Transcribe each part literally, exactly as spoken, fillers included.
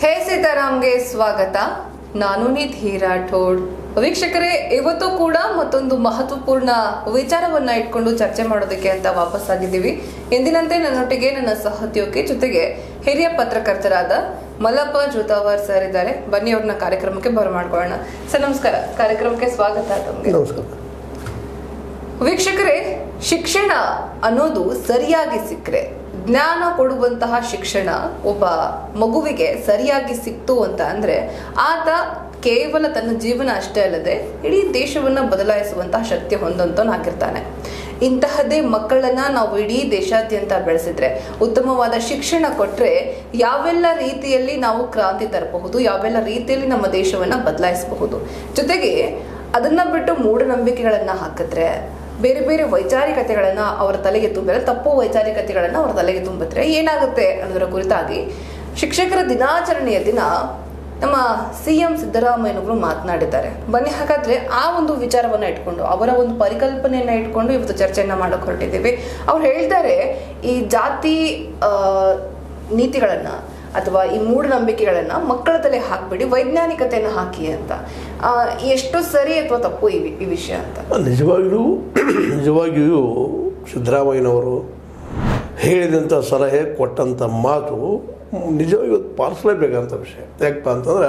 ಹೇ ಸೀತಾರಾಮ್ಗೆ ಸ್ವಾಗತ. ನಾನು ನಿಧಿ ರಾಠೋಡ್. ವೀಕ್ಷಕರೇ, ಇವತ್ತು ಕೂಡ ಮತ್ತೊಂದು ಮಹತ್ವಪೂರ್ಣ ವಿಚಾರವನ್ನ ಇಟ್ಕೊಂಡು ಚರ್ಚೆ ಮಾಡೋದಕ್ಕೆ ಅಂತ ವಾಪಸ್ ಆಗಿದ್ದೀವಿ. ಎಂದಿನಂತೆ ನನ್ನೊಟ್ಟಿಗೆ ನನ್ನ ಸಹೋದ್ಯೋಗಿ ಜೊತೆಗೆ ಹಿರಿಯ ಪತ್ರಕರ್ತರಾದ ಮಲ್ಲಪ್ಪ ಜೋತಾವರ್ ಸರ್ ಇದ್ದಾರೆ. ಬನ್ನಿ ಅವ್ರನ್ನ ಕಾರ್ಯಕ್ರಮಕ್ಕೆ ಬರಮಾಡ್ಕೊಳ್ಳೋಣ. ಸರ್ ನಮಸ್ಕಾರ, ಕಾರ್ಯಕ್ರಮಕ್ಕೆ ಸ್ವಾಗತ. ತಮಗೆ ನಮಸ್ಕಾರ. ವೀಕ್ಷಕರೇ, ಶಿಕ್ಷಣ ಅನ್ನೋದು ಸರಿಯಾಗಿ ಸಿಕ್ಕರೆ, ಜ್ಞಾನ ಕೊಡುವಂತಹ ಶಿಕ್ಷಣ ಒಬ್ಬ ಮಗುವಿಗೆ ಸರಿಯಾಗಿ ಸಿಕ್ತು ಅಂತ ಅಂದ್ರೆ ಆತ ಕೇವಲ ತನ್ನ ಜೀವನ ಅಷ್ಟೇ ಅಲ್ಲದೆ ಇಡೀ ದೇಶವನ್ನ ಬದಲಾಯಿಸುವಂತಹ ಶಕ್ತಿ ಹೊಂದಂತನಾಗಿರ್ತಾನೆ. ಇಂತಹದ್ದೇ ಮಕ್ಕಳನ್ನ ನಾವು ಇಡೀ ದೇಶಾದ್ಯಂತ ಬೆಳೆಸಿದ್ರೆ, ಉತ್ತಮವಾದ ಶಿಕ್ಷಣ ಕೊಟ್ರೆ ಯಾವೆಲ್ಲ ರೀತಿಯಲ್ಲಿ ನಾವು ಕ್ರಾಂತಿ ತರಬಹುದು, ಯಾವೆಲ್ಲ ರೀತಿಯಲ್ಲಿ ನಮ್ಮ ದೇಶವನ್ನ ಬದಲಾಯಿಸಬಹುದು. ಜೊತೆಗೆ ಅದನ್ನ ಬಿಟ್ಟು ಮೂಢನಂಬಿಕೆಗಳನ್ನ ಹಾಕಿದ್ರೆ, ಬೇರೆ ಬೇರೆ ವೈಚಾರಿಕತೆಗಳನ್ನ ಅವರ ತಲೆಗೆ ತುಂಬಿದ್ರೆ, ತಪ್ಪು ವೈಚಾರಿಕತೆಗಳನ್ನ ಅವರ ತಲೆಗೆ ತುಂಬಿದ್ರೆ ಏನಾಗುತ್ತೆ ಅನ್ನೋದರ ಕುರಿತಾಗಿ ಶಿಕ್ಷಕರ ದಿನಾಚರಣೆಯ ದಿನ ನಮ್ಮ ಸಿ ಎಂ ಸಿದ್ದರಾಮಯ್ಯನವರು ಮಾತನಾಡಿದ್ದಾರೆ. ಬನ್ನಿ ಹಾಗಾದ್ರೆ ಆ ಒಂದು ವಿಚಾರವನ್ನ ಇಟ್ಕೊಂಡು, ಅವರ ಒಂದು ಪರಿಕಲ್ಪನೆಯನ್ನ ಇಟ್ಕೊಂಡು ಇವತ್ತು ಚರ್ಚೆಯನ್ನ ಮಾಡಕ್ ಹೊರಟಿದ್ದೀವಿ. ಅವ್ರು ಹೇಳ್ತಾರೆ, ಈ ಜಾತಿ ಆ ನೀತಿಗಳನ್ನ ಅಥವಾ ಈ ಮೂಢನಂಬಿಕೆಗಳನ್ನ ಮಕ್ಕಳ ತಲೆ ಹಾಕ್ಬಿಡಿ, ವೈಜ್ಞಾನಿಕತೆಯನ್ನ ಹಾಕಿ ಅಂತ. ಎಷ್ಟು ಸರಿ ಅಥವಾ ತಪ್ಪು ಈ ಈ ವಿಷಯ ಅಂತ? ನಿಜವಾಗಿಯೂ ನಿಜವಾಗಿಯೂ ಸಿದ್ದರಾಮಯ್ಯನವರು ಹೇಳಿದಂಥ ಸಲಹೆ ಕೊಟ್ಟಂಥ ಮಾತು ನಿಜವಾಗಿಯೂ ಪಾಲಿಸಲೇಬೇಕಂತ ವಿಷಯ. ಯಾಕಪ್ಪ ಅಂತಂದ್ರೆ,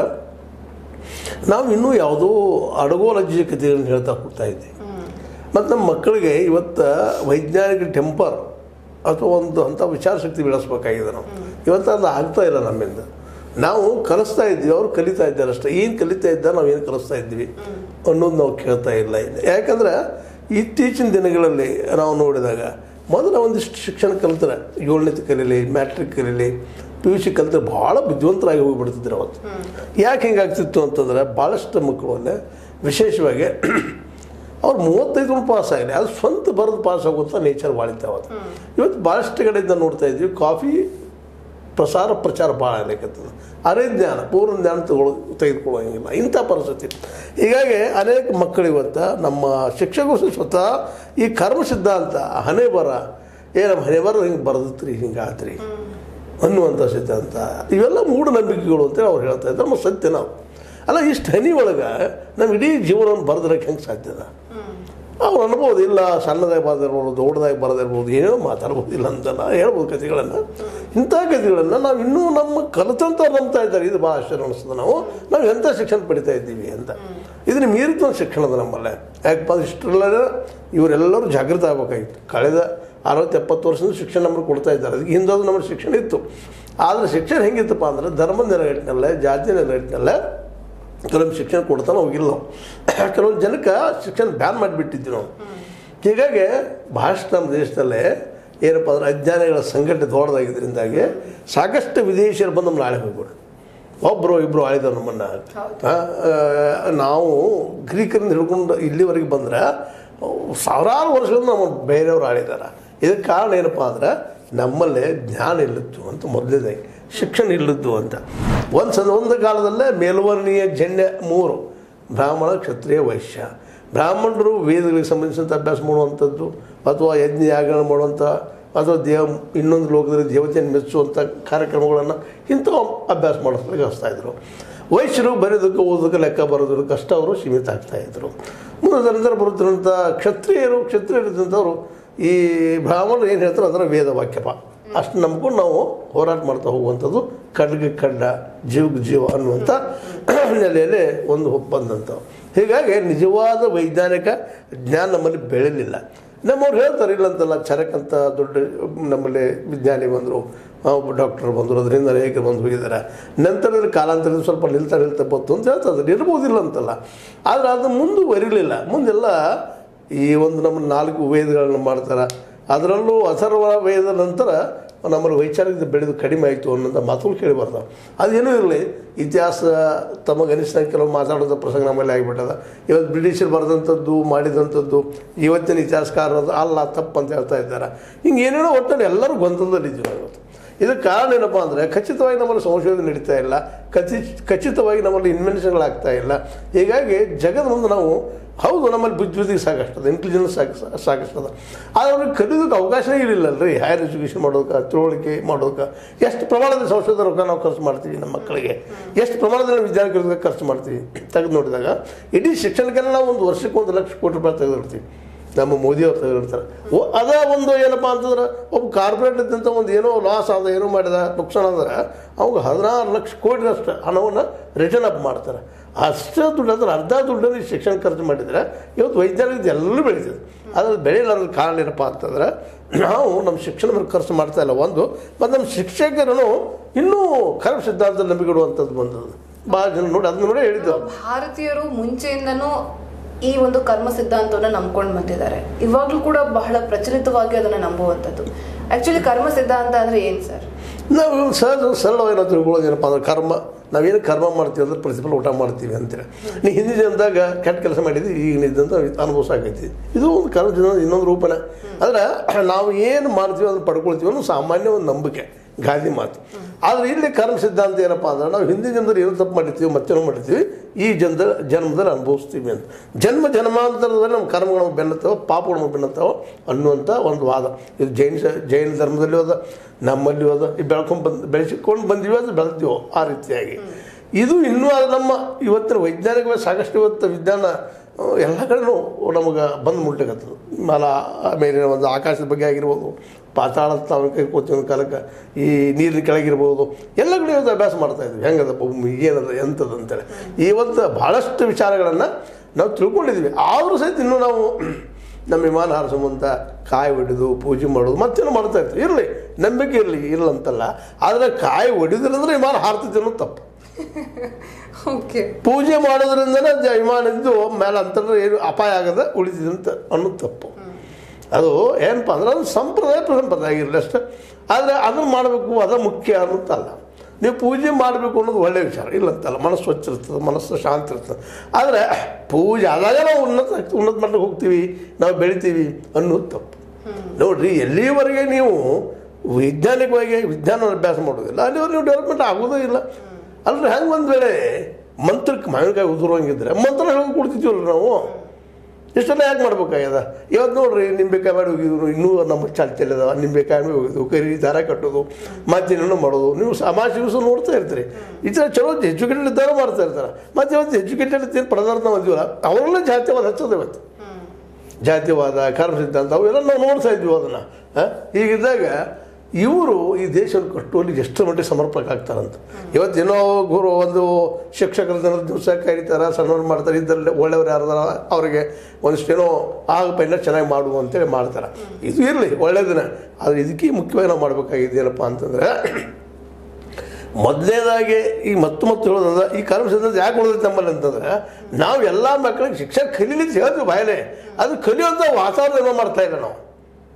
ನಾವು ಇನ್ನೂ ಯಾವುದೋ ಅಡಗೋಲಜ್ಜಿ ಕಥೆಗಳನ್ನು ಹೇಳ್ತಾ ಹೋಗ್ತಾ ಇದ್ದೀವಿ. ಮತ್ತು ನಮ್ಮ ಮಕ್ಕಳಿಗೆ ಇವತ್ತು ವೈಜ್ಞಾನಿಕ ಟೆಂಪರ್ ಅಥವಾ ಒಂದು ಅಂಥ ವಿಚಾರಶಕ್ತಿ ಬೆಳೆಸ್ಬೇಕಾಗಿದೆ. ನಾವು ಇವತ್ತು ಅದು ಆಗ್ತಾ ಇಲ್ಲ ನಮ್ಮಿಂದ. ನಾವು ಕಲಿಸ್ತಾ ಇದ್ದೀವಿ, ಅವ್ರು ಕಲಿತಾ ಇದ್ದಾರೆ ಅಷ್ಟೇ. ಏನು ಕಲಿತಾ ಇದ್ದ ನಾವು ಏನು ಕಲಿಸ್ತಾ ಇದ್ದೀವಿ ಅನ್ನೋದು ನಾವು ಕೇಳ್ತಾ ಇಲ್ಲ ಇನ್ನು. ಯಾಕಂದ್ರೆ ಇತ್ತೀಚಿನ ದಿನಗಳಲ್ಲಿ ನಾವು ನೋಡಿದಾಗ, ಮೊದಲು ಒಂದಿಷ್ಟು ಶಿಕ್ಷಣ ಕಲಿತಾರೆ, ಏಳನೇದು ಕಲೀಲಿ, ಮ್ಯಾಟ್ರಿಕ್ ಕಲೀಲಿ, ಪಿ ಯು ಸಿ ಕಲಿತ್ರೆ ಭಾಳ ಬುದ್ಧಿವಂತರಾಗಿ ಹೋಗಿಬಿಡ್ತಿದ್ರು ಅವತ್ತು. ಯಾಕೆ ಹಿಂಗಾಗ್ತಿತ್ತು ಅಂತಂದ್ರೆ, ಭಾಳಷ್ಟು ಮಕ್ಕಳನ್ನ ವಿಶೇಷವಾಗಿ ಅವ್ರು ಮೂವತ್ತೈದು ರೂಪಾಯಿ ಪಾಸ್ ಆಗಲಿ, ಅದು ಸ್ವಂತ ಬರೆದು ಪಾಸ್ ಆಗುತ್ತಾ ನೇಚರ್ ಬಾಳಿತಾವ. ಇವತ್ತು ಭಾಳಷ್ಟು ಕಡೆಯಿಂದ ನೋಡ್ತಾ ಇದ್ವಿ, ಕಾಫಿ ಪ್ರಸಾರ ಪ್ರಚಾರ ಭಾಳ ಆಗ್ಲಿಕ್ಕತ್ತದ. ಅರೆ ಜ್ಞಾನ, ಪೂರ್ಣ ಜ್ಞಾನ ತಗೊಳ್ಳೋ ತೆಗೆದುಕೊಳ್ಳೋಂಗಿಲ್ಲ ಇಂಥ ಪರಿಸ್ಥಿತಿ. ಹೀಗಾಗಿ ಅನೇಕ ಮಕ್ಕಳು ಇವತ್ತು ನಮ್ಮ ಶಿಕ್ಷಕರು ಸ್ವತಃ ಈ ಕರ್ಮ ಸಿದ್ಧಾಂತ, ಹಣೆ ಬರ, ಏ ನಮ್ಮ ಹಣೆ ಬರ ಹಿಂಗೆ ಬರೆದತ್ರಿ, ಹಿಂಗೆ ಆತ್ರಿ ಅನ್ನುವಂಥ ಸಿದ್ಧಾಂತ, ಇವೆಲ್ಲ ಮೂಢನಂಬಿಕೆಗಳು ಅಂತೇಳಿ ಅವ್ರು ಹೇಳ್ತಾ ಇದ್ದಾರೆ. ನಮ್ಮ ಸತ್ಯ ನಾವು ಅಲ್ಲ, ಇಷ್ಟು ಹನಿ ಒಳಗೆ ನಮ್ಮ ಇಡೀ ಜೀವನವನ್ನು ಬರೆದಿರೋಕ್ಕೆ ಹೆಂಗೆ ಸಾಧ್ಯದ? ಅವ್ರು ಅನ್ಬೋದು, ಇಲ್ಲ ಸಣ್ಣದಾಗಿ ಬರೆದಿರ್ಬೋದು, ದೊಡ್ಡದಾಗಿ ಬರೆದಿರ್ಬೋದು, ಏನೇನೋ ಮಾತಾಡ್ಬೋದು, ಇಲ್ಲ ಅಂತಲ್ಲ ಹೇಳ್ಬೋದು ಕಥೆಗಳನ್ನು. ಇಂಥ ಕಥೆಗಳನ್ನು ನಾವು ಇನ್ನೂ ನಮ್ಮ ಕಲಿತಂಥವ್ರು ನಂಬ್ತಾ ಇದ್ದಾರೆ. ಇದು ಭಾಳ ಆಶ್ಚರ್ಯ ಅನಿಸ್ತದೆ. ನಾವು ನಾವು ಎಂಥ ಶಿಕ್ಷಣ ಪಡಿತಾ ಇದ್ದೀವಿ ಅಂತ. ಇದನ್ನು ಮೀರಿದ ಶಿಕ್ಷಣದ ನಮ್ಮಲ್ಲೇ. ಯಾಕಪ್ಪ ಇಷ್ಟೆಲ್ಲ ಇವರೆಲ್ಲರೂ ಜಾಗೃತ ಆಗಬೇಕಾಗಿತ್ತು. ಕಳೆದ ಅರವತ್ತು ಎಪ್ಪತ್ತು ವರ್ಷದಿಂದ ಶಿಕ್ಷಣ ನಮಗೆ ಕೊಡ್ತಾ ಇದ್ದಾರೆ. ಅದಕ್ಕೆ ಹಿಂದೋದು ನಮ್ಮ ಶಿಕ್ಷಣ ಇತ್ತು. ಆದರೆ ಶಿಕ್ಷಣ ಹೆಂಗಿತ್ತಪ್ಪ ಅಂದರೆ, ಧರ್ಮದ ನೆಲೆಗಟ್ಟಿನಲ್ಲೇ, ಜಾತಿ ನೆಲೆಗಟ್ಟಿನಲ್ಲೇ ಕೆಲವೊಂದು ಶಿಕ್ಷಣ ಕೊಡ್ತಾನೆ ಹೋಗಿಲ್ಲ ನಾವು. ಕೆಲವೊಂದು ಜನಕ್ಕೆ ಶಿಕ್ಷಣ ಬ್ಯಾನ್ ಮಾಡಿಬಿಟ್ಟಿದ್ವಿ ನಾವು. ಹೀಗಾಗಿ ಭಾಳಷ್ಟು ನಮ್ಮ ದೇಶದಲ್ಲೇ ಏನಪ್ಪ ಅಂದ್ರೆ, ಅಜ್ಞಾನಿಗಳ ಸಂಘಟನೆ ದೊಡ್ಡದಾಗಿದ್ದರಿಂದಾಗಿ ಸಾಕಷ್ಟು ವಿದೇಶಿಯರು ಬಂದು ನಮ್ಮ ನಾಳೆ ಹೋಗ್ಬಿಡು. ಒಬ್ಬರು ಇಬ್ಬರು ಆಳಿದವರು ನಮ್ಮನ್ನು. ನಾವು ಗ್ರೀಕರಿಂದ ಹಿಡ್ಕೊಂಡು ಇಲ್ಲಿವರೆಗೆ ಬಂದರೆ ಸಾವಿರಾರು ವರ್ಷಗಳಿಂದ ನಮ್ಮ ಬೇರೆಯವರು ಆಳಿದ್ದಾರೆ. ಇದಕ್ಕೆ ಕಾರಣ ಏನಪ್ಪ ಅಂದ್ರೆ, ನಮ್ಮಲ್ಲೇ ಜ್ಞಾನ ಇಲ್ಲಿತ್ತು ಅಂತ, ಮೊದಲೇದಾಗಿ ಶಿಕ್ಷಣ ಇಲ್ಲಿದ್ದು ಅಂತ. ಒಂದು ಸಲ ಒಂದು ಕಾಲದಲ್ಲೇ ಮೇಲ್ವರ್ಣೀಯ ಜನ್ಯ ಮೂರು: ಬ್ರಾಹ್ಮಣ, ಕ್ಷತ್ರಿಯ, ವೈಶ್ಯ. ಬ್ರಾಹ್ಮಣರು ವೇದಗಳಿಗೆ ಸಂಬಂಧಿಸಿದಂಥ ಅಭ್ಯಾಸ ಮಾಡುವಂಥದ್ದು, ಅಥವಾ ಯಜ್ಞ ಯಾಗಗಳನ್ನು ಮಾಡುವಂಥ, ಅಥವಾ ದೇವ ಇನ್ನೊಂದು ಲೋಕದಲ್ಲಿ ದೇವತೆಯನ್ನು ಮೆಚ್ಚುವಂಥ ಕಾರ್ಯಕ್ರಮಗಳನ್ನು ಇಂಥವು ಅಭ್ಯಾಸ ಮಾಡೋದಕ್ಕೆ ಹಚ್ತಾಯಿದ್ರು. ವೈಶ್ಯರು ಬರೆಯೋದಕ್ಕೆ, ಓದೋದಕ್ಕೆ, ಲೆಕ್ಕ ಬರೋದಕ್ಕೆ ಕಷ್ಟ ಅವರು ಸೀಮಿತ ಆಗ್ತಾಯಿದ್ರು. ಮುಂದೆ ನಂತರ ಬರುತ್ತಿರುವಂಥ ಕ್ಷತ್ರಿಯರು ಕ್ಷತ್ರಿಯರಿದ್ದಂಥವ್ರು ಈ ಬ್ರಾಹ್ಮಣರು ಏನು ಹೇಳ್ತಾರೆ ಅದರ ವೇದ ವಾಕ್ಯಪ ಅಷ್ಟು ನಂಬ್ಕೊಂಡು ನಾವು ಹೋರಾಟ ಮಾಡ್ತಾ ಹೋಗುವಂಥದ್ದು, ಕಡ್ಗೆ ಕಡ್ಡ, ಜೀವಕ್ಕೆ ಜೀವ ಅನ್ನುವಂಥ ನೆಲೆಯಲ್ಲಿ ಒಂದು ಬಂದಂಥವು. ಹೀಗಾಗಿ ನಿಜವಾದ ವೈಜ್ಞಾನಿಕ ಜ್ಞಾನ ನಮ್ಮಲ್ಲಿ ಬೆಳೆಯಲಿಲ್ಲ. ನಮ್ಮವ್ರು ಹೇಳ್ತಾರೆ, ಇಲ್ಲಂತಲ್ಲ, ಚರಕ್ ಅಂತ ದೊಡ್ಡ ನಮ್ಮಲ್ಲಿ ವಿಜ್ಞಾನಿ ಬಂದರು, ಡಾಕ್ಟರ್ ಬಂದರು, ಅದರಿಂದ ಅನೇಕ ಬಂದು ಹೋಗಿದ್ದಾರೆ. ನಂತರದಲ್ಲಿ ಕಾಲಾಂತರದಲ್ಲಿ ಸ್ವಲ್ಪ ನಿಲ್ತಾ ನಿಲ್ತಾ ಬಂತು ಅಂತ ಹೇಳ್ತಾರೆ. ಇರ್ಬೋದಿಲ್ಲ ಅಂತಲ್ಲ, ಆದರೆ ಅದು ಮುಂದುವರಿಲಿಲ್ಲ. ಮುಂದೆಲ್ಲ ಈ ಒಂದು ನಮ್ಮ ನಾಲ್ಕು ವೇದಗಳನ್ನು ಮಾಡ್ತಾರೆ. ಅದರಲ್ಲೂ ಅಥರ್ವ ವೇದ ನಂತರ ನಮ್ಮಲ್ಲಿ ವೈಚಾರಿಕ ಬೆಳೆದು ಕಡಿಮೆ ಆಯಿತು ಅನ್ನೋಂಥ ಮಾತುಗಳು ಕೇಳಿ ಬರ್ತಾವೆ. ಅದೇನೂ ಇರಲಿ, ಇತಿಹಾಸ ತಮಗನಿಸಿದ ಕೆಲವು ಮಾತಾಡೋದ ಪ್ರಸಂಗ ನಮ್ಮಲ್ಲಿ ಆಗಿಬಿಟ್ಟದ. ಇವತ್ತು ಬ್ರಿಟಿಷರು ಬರೆದಂಥದ್ದು, ಮಾಡಿದಂಥದ್ದು ಇವತ್ತಿನ ಇತಿಹಾಸಕಾರರು ಅಲ್ಲ, ತಪ್ಪು ಅಂತ ಹೇಳ್ತಾ ಇದ್ದಾರೆ. ಹಿಂಗೆ ಏನೇನೋ ಒಟ್ಟಲ್ಲಿ ಎಲ್ಲರೂ ಗೊಂದಲದಲ್ಲಿದ್ದೀವಿ ನಾವು ಇವತ್ತು. ಇದಕ್ಕೆ ಕಾರಣ ಏನಪ್ಪ ಅಂದರೆ ಖಚಿತವಾಗಿ ನಮ್ಮಲ್ಲಿ ಸಂಶೋಧನೆ ನಡೀತಾ ಇಲ್ಲ, ಖಚಿ ಖಚಿತವಾಗಿ ನಮ್ಮಲ್ಲಿ ಇನ್ವೆನ್ಷನ್ಗಳಾಗ್ತಾ ಇಲ್ಲ. ಹೀಗಾಗಿ ಜಗದ ಮುಂದೆ ನಾವು ಹೌದು ನಮ್ಮಲ್ಲಿ ಬುದ್ಧಿಬುದ್ಧಿಗೆ ಸಾಕಷ್ಟದ, ಇಂಟೆಲಿಜೆನ್ಸ್ ಸಾಕು ಸಾಕಷ್ಟದ, ಆದರೆ ಅವ್ರಿಗೆ ಕಲಿಯೋದಕ್ಕೆ ಅವಕಾಶನೇ ಇರಲಿಲ್ಲಲ್ರಿ. ಹೈಯರ್ ಎಜುಕೇಷನ್ ಮಾಡೋದಕ್ಕೆ, ತಿಳುವಳಿಕೆ ಮಾಡೋದಕ್ಕೆ ಎಷ್ಟು ಪ್ರಮಾಣದ ಸಂಶೋಧನೆ ರೊಕ್ಕ ನಾವು ಖರ್ಚು ಮಾಡ್ತೀವಿ ನಮ್ಮ ಮಕ್ಕಳಿಗೆ, ಎಷ್ಟು ಪ್ರಮಾಣದಲ್ಲಿ ವಿದ್ಯಾರ್ಥಿಗಳಿಗೆ ಖರ್ಚು ಮಾಡ್ತೀವಿ ತೆಗೆದು ನೋಡಿದಾಗ ಇಡೀ ಶಿಕ್ಷಣಕ್ಕೆಲ್ಲ ನಾವು ಒಂದು ವರ್ಷಕ್ಕೆ ಒಂದು ಲಕ್ಷ ಕೋಟಿ ರೂಪಾಯಿ ತೆಗೆದಿರ್ತೀವಿ. ನಮ್ಮ ಮೋದಿಯವ್ರು ತೆಗೆದಿರ್ತಾರೆ. ಓ ಅದ ಒಂದು ಏನಪ್ಪ ಅಂತಂದ್ರೆ ಒಬ್ಬ ಕಾರ್ಪೊರೇಟ್ ಇದ್ದಂಥ ಒಂದು ಏನೋ ಲಾಸ್ ಆದ, ಏನೋ ಮಾಡಿದ ನುಕ್ಸಾನ ಅಂದ್ರೆ ಅವಾಗ ಹದಿನಾರು ಲಕ್ಷ ಕೋಟಿನಷ್ಟು ಹಣವನ್ನು ರಿಟರ್ನ್ ಅಪ್ ಮಾಡ್ತಾರೆ. ಅಷ್ಟೇ ದುಡ್ಡು ಅಂದ್ರೆ ಅರ್ಧ ದುಡ್ಡನ್ನು ಈ ಶಿಕ್ಷಣ ಖರ್ಚು ಮಾಡಿದರೆ ಇವತ್ತು ವೈಜ್ಞಾನಿಕ ಎಲ್ಲರೂ ಬೆಳೀತದೆ. ಅದ್ರಲ್ಲಿ ಬೆಳೆಯಲಾರದ ಕಾರಣ ಏನಪ್ಪ ಅಂತಂದ್ರೆ ನಾವು ನಮ್ಮ ಶಿಕ್ಷಣ ಮೇಲೆ ಖರ್ಚು ಮಾಡ್ತಾ ಇಲ್ಲ ಒಂದು, ಮತ್ತು ನಮ್ಮ ಶಿಕ್ಷಕರನ್ನು ಇನ್ನೂ ಕರ್ಮ ಸಿದ್ಧಾಂತದಲ್ಲಿ ನಂಬಿಕೆ ಇಡುವಂಥದ್ದು ಬಂದದ್ದು ಭಾಳ ಜನ ನೋಡಿ ಅದನ್ನ ನೋಡಿ ಹೇಳಿದ್ದು. ಭಾರತೀಯರು ಮುಂಚೆಯಿಂದನೂ ಈ ಒಂದು ಕರ್ಮ ಸಿದ್ಧಾಂತವನ್ನು ನಂಬ್ಕೊಂಡು ಬಂದಿದ್ದಾರೆ. ಇವಾಗಲೂ ಕೂಡ ಬಹಳ ಪ್ರಚಲಿತವಾಗಿ ಅದನ್ನು ನಂಬುವಂಥದ್ದು. ಆ್ಯಕ್ಚುಲಿ ಕರ್ಮ ಸಿದ್ಧಾಂತ ಅಂದರೆ ಏನು ಸರ್? ನಾವು ಸಹಜ ಸರಳವಾಗಿ ನಾವು ತಿಳ್ಕೊಳ್ಳೋದು ಏನಪ್ಪ ಅಂದ್ರೆ ಕರ್ಮ, ನಾವೇನು ಕರ್ಮ ಮಾಡ್ತೀವಿ ಅಂದ್ರೆ ಪ್ರತಿಫಲ ಊಟ ಮಾಡ್ತೀವಿ ಅಂತೇಳಿ. ನೀ ಹಿಂದಿನ ಜನದಾಗ ಕೆಟ್ಟ ಕೆಲಸ ಮಾಡಿದ್ವಿ, ಈಗ ಇದ್ದಂಥ ಅನುಭವ ಸಾಕೈತಿ. ಇದು ಒಂದು ಕರ್ಮ ಸಿದ್ಧಾಂತ ಇನ್ನೊಂದು ರೂಪನೇ. ಅಂದರೆ ನಾವು ಏನು ಮಾಡ್ತೀವಿ ಅದನ್ನು ಪಡ್ಕೊಳ್ತೀವಿ ಅನ್ನೋ ಸಾಮಾನ್ಯ ಒಂದು ನಂಬಿಕೆ, ಗಾದಿ ಮಾತು. ಆದರೆ ಇಲ್ಲಿ ಕರ್ಮ ಸಿದ್ಧಾಂತ ಏನಪ್ಪ ಅಂದ್ರೆ ನಾವು ಹಿಂದಿನ ಜನದಲ್ಲಿ ಏನು ತಪ್ಪು ಮಾಡಿರ್ತೀವಿ ಮತ್ತೇನೋ ಮಾಡಿರ್ತೀವಿ, ಈ ಜನ್ದ ಜನ್ಮದಲ್ಲಿ ಅನುಭವಿಸ್ತೀವಿ ಅಂತ. ಜನ್ಮ ಜನ್ಮಾಂತರದಲ್ಲಿ ನಮ್ಮ ಕರ್ಮಗಳು ಬೆನ್ನತ್ತವ, ಪಾಪಗಳು ಬೆನ್ನತ್ತವ ಅನ್ನುವಂಥ ಒಂದು ವಾದ. ಇದು ಜೈನ ಜೈನ ಧರ್ಮದಲ್ಲಿ ಹೋದ, ನಮ್ಮಲ್ಲಿ ಹೋದ, ಈ ಬೆಳ್ಕೊಂಡು ಬಂದು ಬೆಳೆಸಿಕೊಂಡು ಬಂದಿವಿ ಅದು ಬೆಳೆದೀವೋ ಆ ರೀತಿಯಾಗಿ. ಇದು ಇನ್ನೂ ಅದು ನಮ್ಮ ಇವತ್ತಿನ ವೈಜ್ಞಾನಿಕವಾಗಿ ಸಾಕಷ್ಟು ಇವತ್ತು ವಿಜ್ಞಾನ ಎಲ್ಲ ಕಡೆನೂ ನಮಗೆ ಬಂದು ಮುಟ್ಲಿಕ್ಕತ್ತದು. ಮಲ ಮೇಲಿನ ಒಂದು ಆಕಾಶದ ಬಗ್ಗೆ ಆಗಿರ್ಬೋದು, ಪಾತಾಳದ ತಾವು ಕೈ ಕೂತಿನ ಕಾಲಕ್ಕೆ ಈ ನೀರಿನ ಕೆಳಗಿರ್ಬೋದು, ಎಲ್ಲ ಕಡೆ ಇವತ್ತು ಅಭ್ಯಾಸ ಮಾಡ್ತಾಯಿದ್ವಿ. ಹೆಂಗದ ಭೂಮಿ ಏನದ ಎಂಥದ್ದು ಅಂತೇಳಿ ಇವತ್ತು ಭಾಳಷ್ಟು ವಿಚಾರಗಳನ್ನು ನಾವು ತಿಳ್ಕೊಂಡಿದ್ವಿ. ಆದರೂ ಸಹಿತ ಇನ್ನೂ ನಾವು ನಮ್ಮ ವಿಮಾನ ಹಾರಿಸುವಂಥ ಕಾಯಿ ಹೊಡೆದು ಪೂಜೆ ಮಾಡೋದು ಮತ್ತೇನು ಮಾಡ್ತಾ ಇರ್ತೀವಿ. ಇರಲಿ, ನಂಬಿಕೆ ಇರಲಿ, ಇರಲಂತಲ್ಲ. ಆದರೆ ಕಾಯಿ ಹೊಡಿದ್ರಂದ್ರೆ ವಿಮಾನ ಹಾರ್ತಿದ್ದೆ ಅನ್ನೋದು ತಪ್ಪು. ಓಕೆ, ಪೂಜೆ ಮಾಡೋದ್ರಿಂದನೇ ವಿಮಾನ ಇದ್ದು ಮೇಲೆ ಅಂತರ ಏನು ಅಪಾಯ ಆಗದೆ ಉಳಿದಿದಂತ ಅನ್ನೋದು ತಪ್ಪು. ಅದು ಏನಪ್ಪ ಅಂದ್ರೆ ಅದು ಸಂಪ್ರದಾಯ ಸಂಪ್ರದಾಯ ಆಗಿರಲಿ ಅಷ್ಟೇ. ಆದರೆ ಅದನ್ನು ಮಾಡಬೇಕು, ಅದು ಮುಖ್ಯ ಅನ್ನೋದಲ್ಲ. ನೀವು ಪೂಜೆ ಮಾಡಬೇಕು ಅನ್ನೋದು ಒಳ್ಳೆಯ ವಿಚಾರ, ಇಲ್ಲಂತಲ್ಲ. ಮನಸ್ಸು ಸ್ವಚ್ಛ ಇರ್ತದೆ, ಮನಸ್ಸು ಶಾಂತಿ ಇರ್ತದೆ. ಆದರೆ ಪೂಜೆ ಆದಾಗ ನಾವು ಉನ್ನತ ಉನ್ನತ ಮಟ್ಟಕ್ಕೆ ಹೋಗ್ತೀವಿ, ನಾವು ಬೆಳಿತೀವಿ ಅನ್ನೋದು ತಪ್ಪು. ನೋಡಿರಿ, ಎಲ್ಲಿವರೆಗೆ ನೀವು ವೈಜ್ಞಾನಿಕವಾಗಿ ವಿಜ್ಞಾನ ಅಭ್ಯಾಸ ಮಾಡೋದಿಲ್ಲ ಅಲ್ಲಿವರೆಗೆ ನೀವು ಡೆವಲಪ್ಮೆಂಟ್ ಆಗೋದೇ ಇಲ್ಲ ಅಲ್ರಿ. ಹೆಂಗೆ ಒಂದು ವೇಳೆ ಮಂತ್ರಕ್ಕೆ ಮಾವಿನಕಾಯಿ ಉದುರುವಂಗಿದ್ರೆ ಮಂತ್ರ ಹೇಳೋದು ಕೊಡ್ತಿದ್ದೀವಲ್ಲ ನಾವು, ಇಷ್ಟೆಲ್ಲ ಯಾಕೆ ಮಾಡ್ಬೇಕಾಗ್ಯದ? ಇವತ್ತು ನೋಡ್ರಿ, ನಿಂಬೆಕಾಯಿ ಮಾಡಿ ಹೋಗಿದ್ರು, ಇನ್ನೂ ನಮ್ಮ ಚಾಲ್ತಿ ಅದಾವ. ನಿಂಬೆಕಾಯಿ ಹೋಗಿದ್ದು, ಕರಿ ದಾರ ಕಟ್ಟೋದು, ಮತ್ತೇನೇನೋ ಮಾಡೋದು. ನೀವು ಸಮಾಜ ದಿವಸ ನೋಡ್ತಾ ಇರ್ತೀರಿ. ಈ ಥರ ಚಲೋ ಎಜುಕೇಟೆಡ್ ಇದ್ದಾರೋ ಮಾಡ್ತಾ ಇರ್ತಾರೆ. ಮತ್ತು ಇವತ್ತು ಎಜುಕೇಟೆಡ್ ಏನು ಪಡೆದಾರ್ಥ ಬಂದಿವಲ್ಲ, ಅವರೆಲ್ಲ ಜಾತಿವಾದ ಹಚ್ಚೋದು. ಇವತ್ತು ಜಾತಿವಾದ, ಕರ್ಮ ಸಿದ್ಧಾಂತ ಅವೆಲ್ಲ ನಾವು ನೋಡ್ತಾ ಇದ್ವಿ ಅದನ್ನು. ಹೀಗಿದ್ದಾಗ ಇವರು ಈ ದೇಶವನ್ನು ಕಟ್ಟುವಲ್ಲಿ ಎಷ್ಟು ಮಟ್ಟಿಗೆ ಸಮರ್ಪಕ ಆಗ್ತಾರಂತ. ಇವತ್ತೇನೋ ಗುರು ಒಂದು ಶಿಕ್ಷಕರ ದಿವಸ ಕರೀತಾರೆ, ಸಣ್ಣವ್ರು ಮಾಡ್ತಾರೆ, ಇದರಲ್ಲಿ ಒಳ್ಳೆಯವ್ರು ಯಾರದಾರ ಅವರಿಗೆ ಒಂದಿಷ್ಟೇನೋ ಆಗಪ್ಪ ಇನ್ನೂ ಚೆನ್ನಾಗಿ ಮಾಡುವ ಅಂತೇಳಿ ಮಾಡ್ತಾರೆ. ಇದು ಇರಲಿ, ಒಳ್ಳೆಯದನ್ನ. ಆದರೆ ಇದಕ್ಕೆ ಮುಖ್ಯವಾಗಿ ನಾವು ಮಾಡಬೇಕಾಗಿದೆ ಏನಪ್ಪ ಅಂತಂದರೆ, ಮೊದಲನೇದಾಗಿ ಈ ಮತ್ತು ಮತ್ತು ಹೇಳೋದ ಈ ಕರ್ಮ ಸಿದ್ಧಾಂತ ಯಾಕೆ ಉಳಿದೈತೆ ನಮ್ಮಲ್ಲಿ ಅಂತಂದ್ರೆ, ನಾವು ಎಲ್ಲ ಮಕ್ಕಳಿಗೆ ಶಿಕ್ಷಣ ಕಲೀಲಿಕ್ಕೆ ಹೇಳ್ತೀವಿ ಬಾಯಲೆ, ಅದು ಕಲಿಯುವಂಥ ವಾತಾವರಣ ಏನೋ ಮಾಡ್ತಾ ಇಲ್ಲ ನಾವು.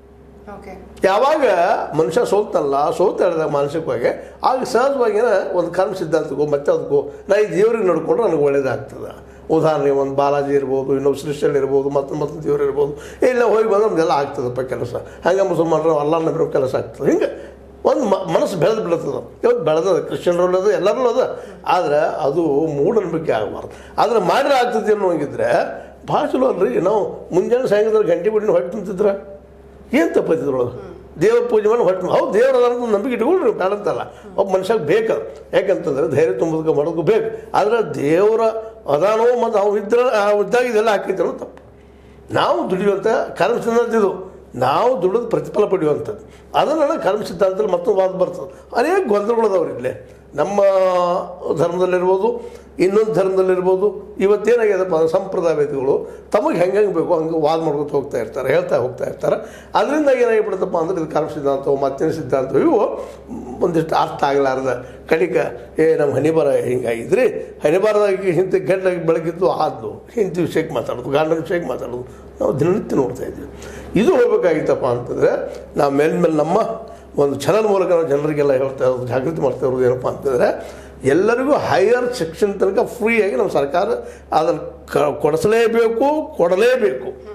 ಯಾವಾಗ ಮನುಷ್ಯ ಸೋಲ್ತಲ್ಲ, ಸೋತ ಹೇಳಿದಾಗ ಮಾನಸಿಕವಾಗಿ, ಆಗ ಸಹಜವಾಗಿ ಒಂದು ಕರ್ಮ ಸಿದ್ಧಾಂತಕ್ಕೂ ಮತ್ತೆ ಅದಕ್ಕೂ ನಾ ಈ ದೇವ್ರಿಗೆ ನೋಡಿಕೊಂಡ್ರೆ ನನಗೆ ಒಳ್ಳೇದಾಗ್ತದೆ. ಉದಾಹರಣೆ ಒಂದು ಬಾಲಾಜಿ ಇರ್ಬೋದು, ಇನ್ನೊಬ್ಬ ಸೃಷ್ಟಿಯಲ್ಲಿ ಇರ್ಬೋದು, ಮತ್ತು ಮತ್ತು ದೇವ್ರು ಇರ್ಬೋದು, ಇಲ್ಲ ಹೋಗಿ ಬಂದ್ರೆ ನಮ್ದೆಲ್ಲ ಆಗ್ತದಪ್ಪ ಕೆಲಸ. ಹಂಗೆ ಮುಸಲ್ಮಾನರು ಅಲ್ಲ ನಂಬಿರೋ ಕೆಲಸ ಆಗ್ತದೆ. ಹಿಂಗೆ ಒಂದು ಮ ಮನಸ್ಸು ಬೆಳೆದು ಬಿಡ್ತದೆ. ಇವತ್ತು ಬೆಳೆದದ, ಕ್ರಿಶ್ಚಿಯನ್ರಲ್ಲೂ ಅದ, ಎಲ್ಲರೂ ಅದ. ಆದರೆ ಅದು ಮೂಢನಂಬಿಕೆ ಆಗಬಾರ್ದು. ಆದರೆ ಮಾಡಿದ್ರೆ ಆಗ್ತದೆ ಅನ್ನೋಂಗಿದ್ರೆ ಭಾಳ ಚಲೋ ಅಲ್ರಿ. ನಾವು ಮುಂಜಾನೆ ಸಾಯಂಕಾಲ ಗಂಟೆ ಬಿಟ್ಟು ಹೊಟ್ಟೆ ತುಂಬ್ತಿದ್ರೆ ಏನು ತಪ್ಪೈತಿದ್ರೊಳಗೆ ದೇವ್ರ ಪೂಜೆ ಮಾಡಿ ಹೊಟ್ಟೆ. ಹೌದು, ದೇವ್ರ ಅದ ನಂಬಿಕೆ ಇಟ್ಕೊಳ್ರಿ, ಬೇಡಂತಲ್ಲ. ಒಬ್ಬ ಮನುಷ್ಯಗೆ ಬೇಕು. ಯಾಕಂತಂದ್ರೆ ಧೈರ್ಯ ತುಂಬೋದಕ್ಕೆ ಮಾಡೋದಕ್ಕೂ ಬೇಕು. ಆದರೆ ದೇವರ ಅದಾನೋ ಮತ್ತು ಅವ್ನು ಇದ್ರೆ ಇದ್ದಾಗ ಇದೆಲ್ಲ ಹಾಕಿದ್ರು ತಪ್ಪು. ನಾವು ದುಡಿಯುವಂಥ ಕರ್ಮ ಸಿದ್ಧಾಂತ, ನಾವು ದುಡಿದು ಪ್ರತಿಫಲ ಪಡೆಯುವಂಥದ್ದು. ಅದನ್ನು ಕರ್ಮ ಸಿದ್ಧಾಂತದಲ್ಲಿ ಮತ್ತೊಂದು ವಾದ ಬರ್ತದೆ. ಅನೇಕ ಗೊಂದಲಗಳದವ್ರು ಇಲ್ಲೇ ನಮ್ಮ ಧರ್ಮದಲ್ಲಿರ್ಬೋದು, ಇನ್ನೊಂದು ಧರ್ಮದಲ್ಲಿರ್ಬೋದು. ಇವತ್ತೇನಾಗ್ಯದಪ್ಪ ಅಂದ್ರೆ ಸಂಪ್ರದಾಯಗಳು ತಮಗೆ ಹೆಂಗೆ ಹೆಂಗೆ ಬೇಕು ಹಂಗೆ ವಾದ ಮಾಡ್ಕೊತ ಹೋಗ್ತಾ ಇರ್ತಾರೆ, ಹೇಳ್ತಾ ಹೋಗ್ತಾ ಇರ್ತಾರೆ. ಅದರಿಂದ ಏನಾಗಿಬಿಡುತ್ತಪ್ಪ ಅಂದ್ರೆ ಇದು ಕರ್ಮ ಸಿದ್ಧಾಂತವು ಮತ್ತೇನು ಸಿದ್ಧಾಂತವು ಇವು ಒಂದಿಷ್ಟು ಅರ್ಥ ಆಗಲಾರ್ದ ಕಡಿಕ ಏ ನಮ್ಮ ಹನಿಬಾರ ಹಿಂಗಾಗಿದ್ರಿ, ಹನಿಬಾರದಾಗಿ ಇಂಥ ಗಂಡಾಗಿ ಬೆಳಗಿದ್ದು ಆದ್ದು ಇಂಥ ವಿಷಯಕ್ಕೆ ಮಾತಾಡೋದು, ಗಂಡನ ವಿಷಯಕ್ಕೆ ಮಾತಾಡೋದು ನಾವು ದಿನನಿತ್ಯ ನೋಡ್ತಾ ಇದ್ವಿ. ಇದು ಹೋಗ್ಬೇಕಾಗಿತ್ತಪ್ಪ ಅಂತಂದರೆ ನಾವು ಮೇಲ್ಮೇಲೆ ನಮ್ಮ ಒಂದು ಚಾನಲ್ ಮೂಲಕ ನಾವು ಜನರಿಗೆಲ್ಲ ಹೇಳ್ತಾ ಇರೋದು, ಜಾಗೃತಿ ಮಾಡ್ತಾ ಇರೋದು ಏನಪ್ಪ ಅಂತಂದರೆ, ಎಲ್ಲರಿಗೂ ಹೈಯರ್ ಶಿಕ್ಷಣ ತನಕ ಫ್ರೀಯಾಗಿ ನಮ್ಮ ಸರ್ಕಾರ ಅದನ್ನು ಕ ಕೊಡಿಸಲೇಬೇಕು, ಕೊಡಲೇಬೇಕು.